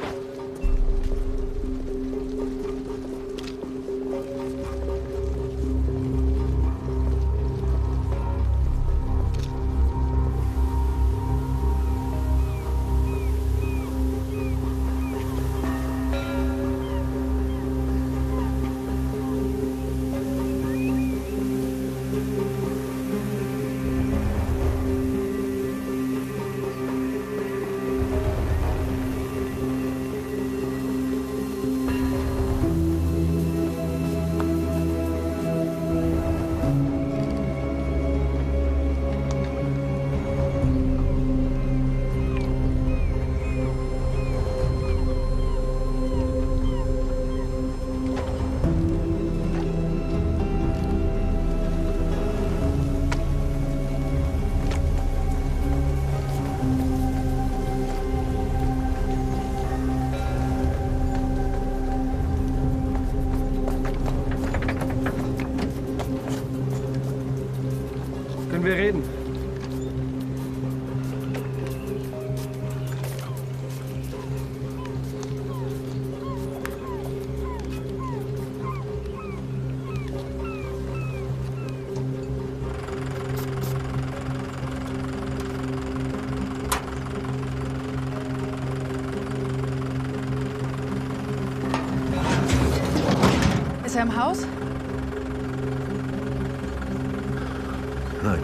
Können wir reden? Ist er im Haus? Nein.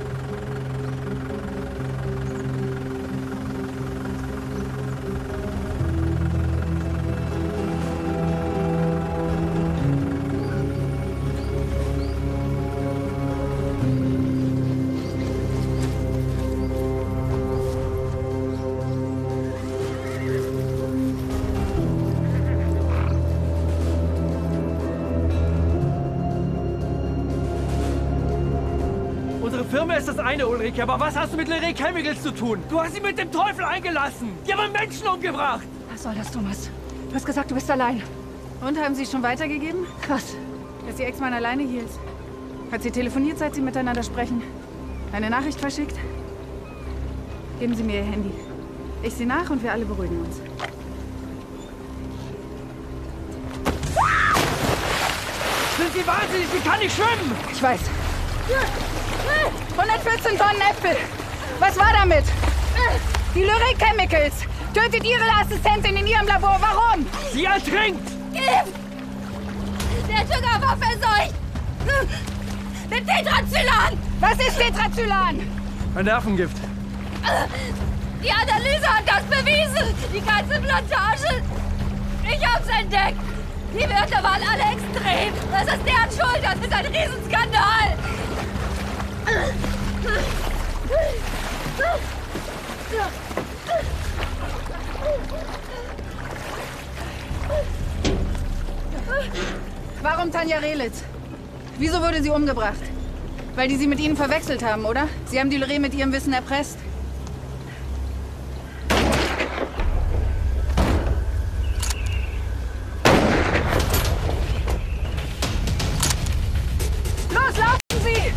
Unsere Firma ist das eine, Ulrike, aber was hast du mit Leray Chemicals zu tun? Du hast sie mit dem Teufel eingelassen. Die haben Menschen umgebracht. Was soll das, Thomas? Du hast gesagt, du bist allein. Und, haben Sie schon weitergegeben? Was? Dass Ihr Ex-Mann alleine hier ist. Hat sie telefoniert, seit Sie miteinander sprechen? Eine Nachricht verschickt? Geben Sie mir Ihr Handy. Ich sehe nach und wir alle beruhigen uns. Sind Sie wahnsinnig? Sie kann nicht schwimmen. Ich weiß. 114 Tonnen Äpfel. Was war damit? Die Leray Chemicals tötet Ihre Assistentin in Ihrem Labor. Warum? Sie ertrinkt. Gift! Der Zucker war verseucht! Mit Tetrazylan! Was ist Tetrazylan? Ein Nervengift. Die Analyse hat das bewiesen! Die ganze Plantage! Ich hab's entdeckt! Die Werte waren alle extrem! Das ist deren Schuld! Das ist ein Riesenskandal! Warum Tanja Relitz? Wieso wurde sie umgebracht? Weil die sie mit Ihnen verwechselt haben, oder? Sie haben die Leray mit ihrem Wissen erpresst. Los, laufen Sie!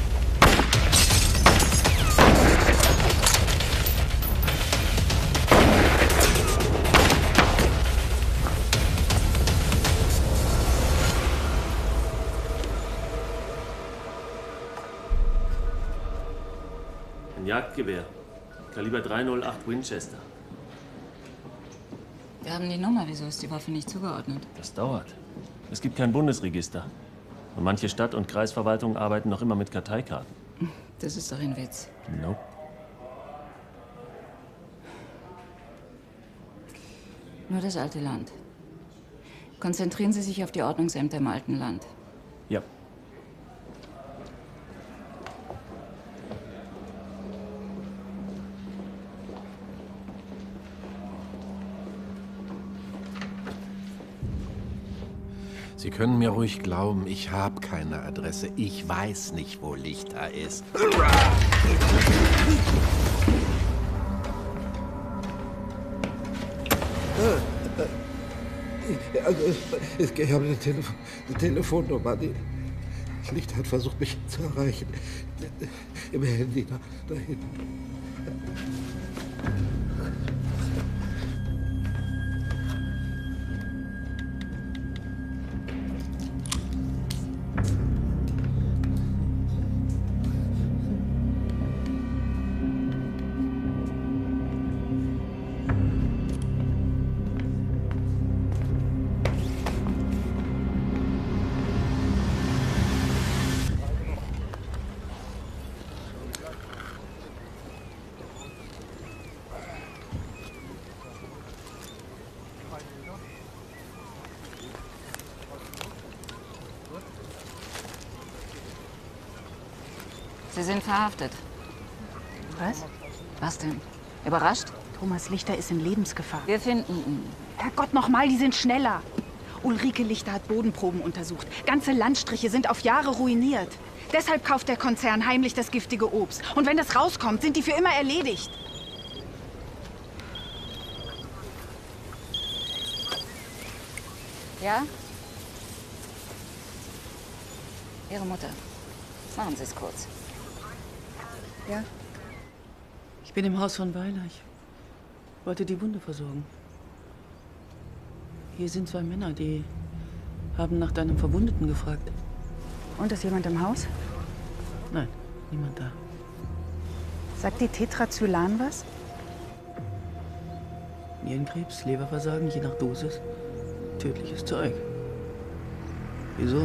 Ein Jagdgewehr. Kaliber 308 Winchester. Wir haben die Nummer. Wieso ist die Waffe nicht zugeordnet? Das dauert. Es gibt kein Bundesregister. Und manche Stadt- und Kreisverwaltungen arbeiten noch immer mit Karteikarten. Das ist doch ein Witz. Nope. Nur das alte Land. Konzentrieren Sie sich auf die Ordnungsämter im alten Land. Ja. Sie können mir ruhig glauben, ich habe keine Adresse. Ich weiß nicht, wo Lichter ist. Ich habe eine Telefonnummer. Lichter hat versucht, mich zu erreichen. Im Handy da hinten. Sie sind verhaftet. Was? Was denn? Überrascht? Thomas Lichter ist in Lebensgefahr. Wir finden ihn. Herrgott, nochmal, die sind schneller. Ulrike Lichter hat Bodenproben untersucht. Ganze Landstriche sind auf Jahre ruiniert. Deshalb kauft der Konzern heimlich das giftige Obst. Und wenn das rauskommt, sind die für immer erledigt. Ja? Ihre Mutter. Machen Sie es kurz. Ja? Ich bin im Haus von Weiler. Ich wollte die Wunde versorgen. Hier sind 2 Männer, die haben nach deinem Verwundeten gefragt. Und ist jemand im Haus? Nein, niemand da. Sagt die Tetrazylan was? Nierenkrebs, Leberversagen, je nach Dosis. Tödliches Zeug. Wieso?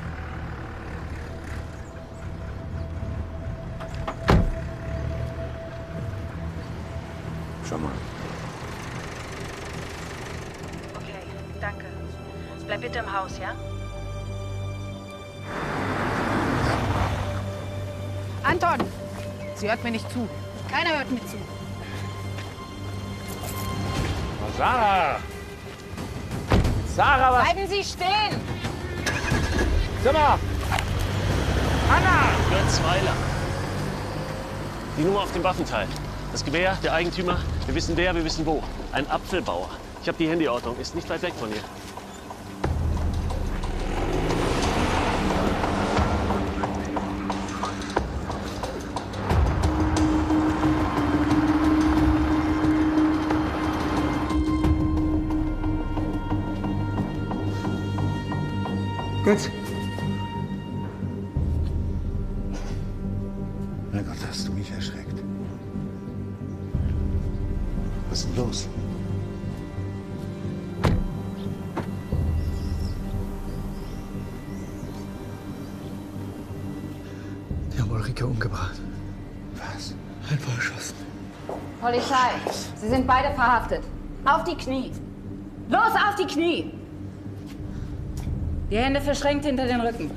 Schau mal. Okay, danke. Bleib bitte im Haus, ja? Anton! Sie hört mir nicht zu. Keiner hört mir zu. Sarah! Sarah, was? Bleiben Sie stehen! Zimmer! Anna! Götz Weiler. Die Nummer auf dem Waffenteil. Das Gewehr, der Eigentümer, wir wissen wer, wir wissen wo. Ein Apfelbauer. Ich habe die Handyordnung, ist nicht weit weg von hier. Götz! Mein Gott, hast du mich erschreckt. Was ist denn los? Die haben Ulrike umgebracht. Was? Einfach erschossen. Polizei, Sie sind beide verhaftet. Auf die Knie. Los, auf die Knie! Die Hände verschränkt hinter den Rücken.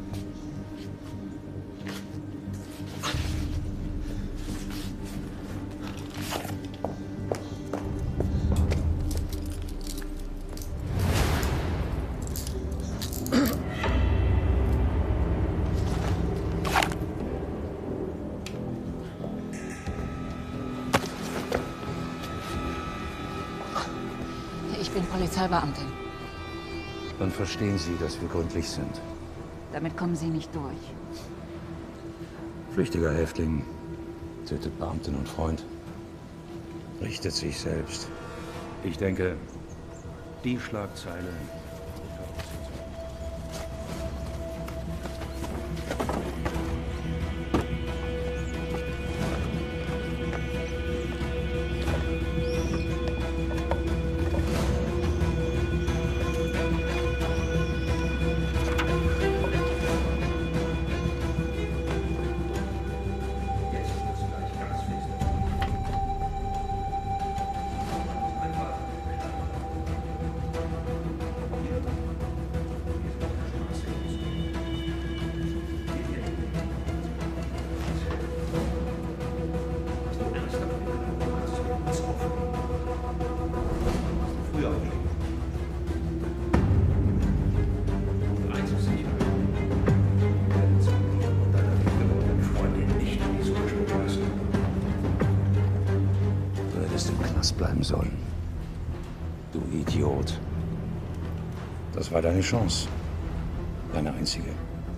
Ich bin Polizeibeamtin. Dann verstehen Sie, dass wir gründlich sind. Damit kommen Sie nicht durch. Flüchtiger Häftling tötet Beamtin und Freund. Richtet sich selbst. Ich denke, die Schlagzeile. bleiben sollen. Du Idiot. Das war deine Chance. Deine einzige.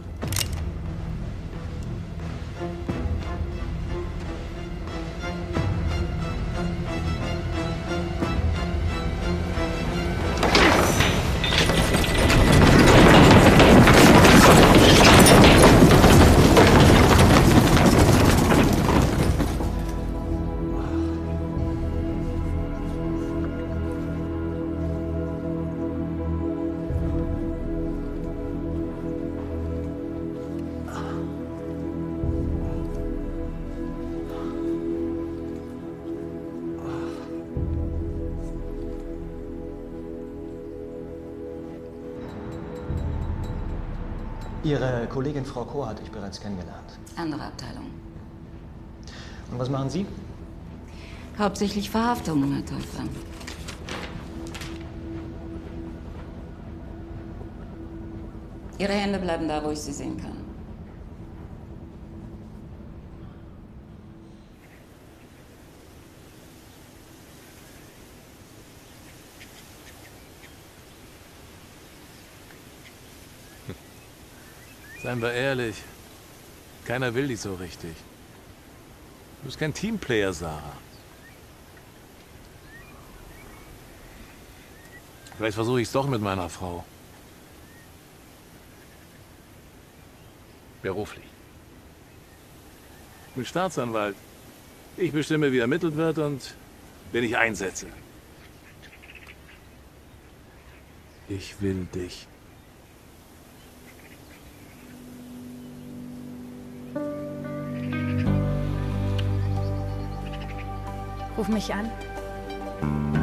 Ihre Kollegin Frau Kohr hatte ich bereits kennengelernt. Andere Abteilung. Und was machen Sie? Hauptsächlich Verhaftungen, Herr Teufel. Ihre Hände bleiben da, wo ich sie sehen kann. Seien wir ehrlich, keiner will dich so richtig. Du bist kein Teamplayer, Sarah. Vielleicht versuche ich es doch mit meiner Frau. Beruflich. Ich bin Staatsanwalt. Ich bestimme, wie ermittelt wird und wen ich einsetze. Ich will dich. Ruf mich an.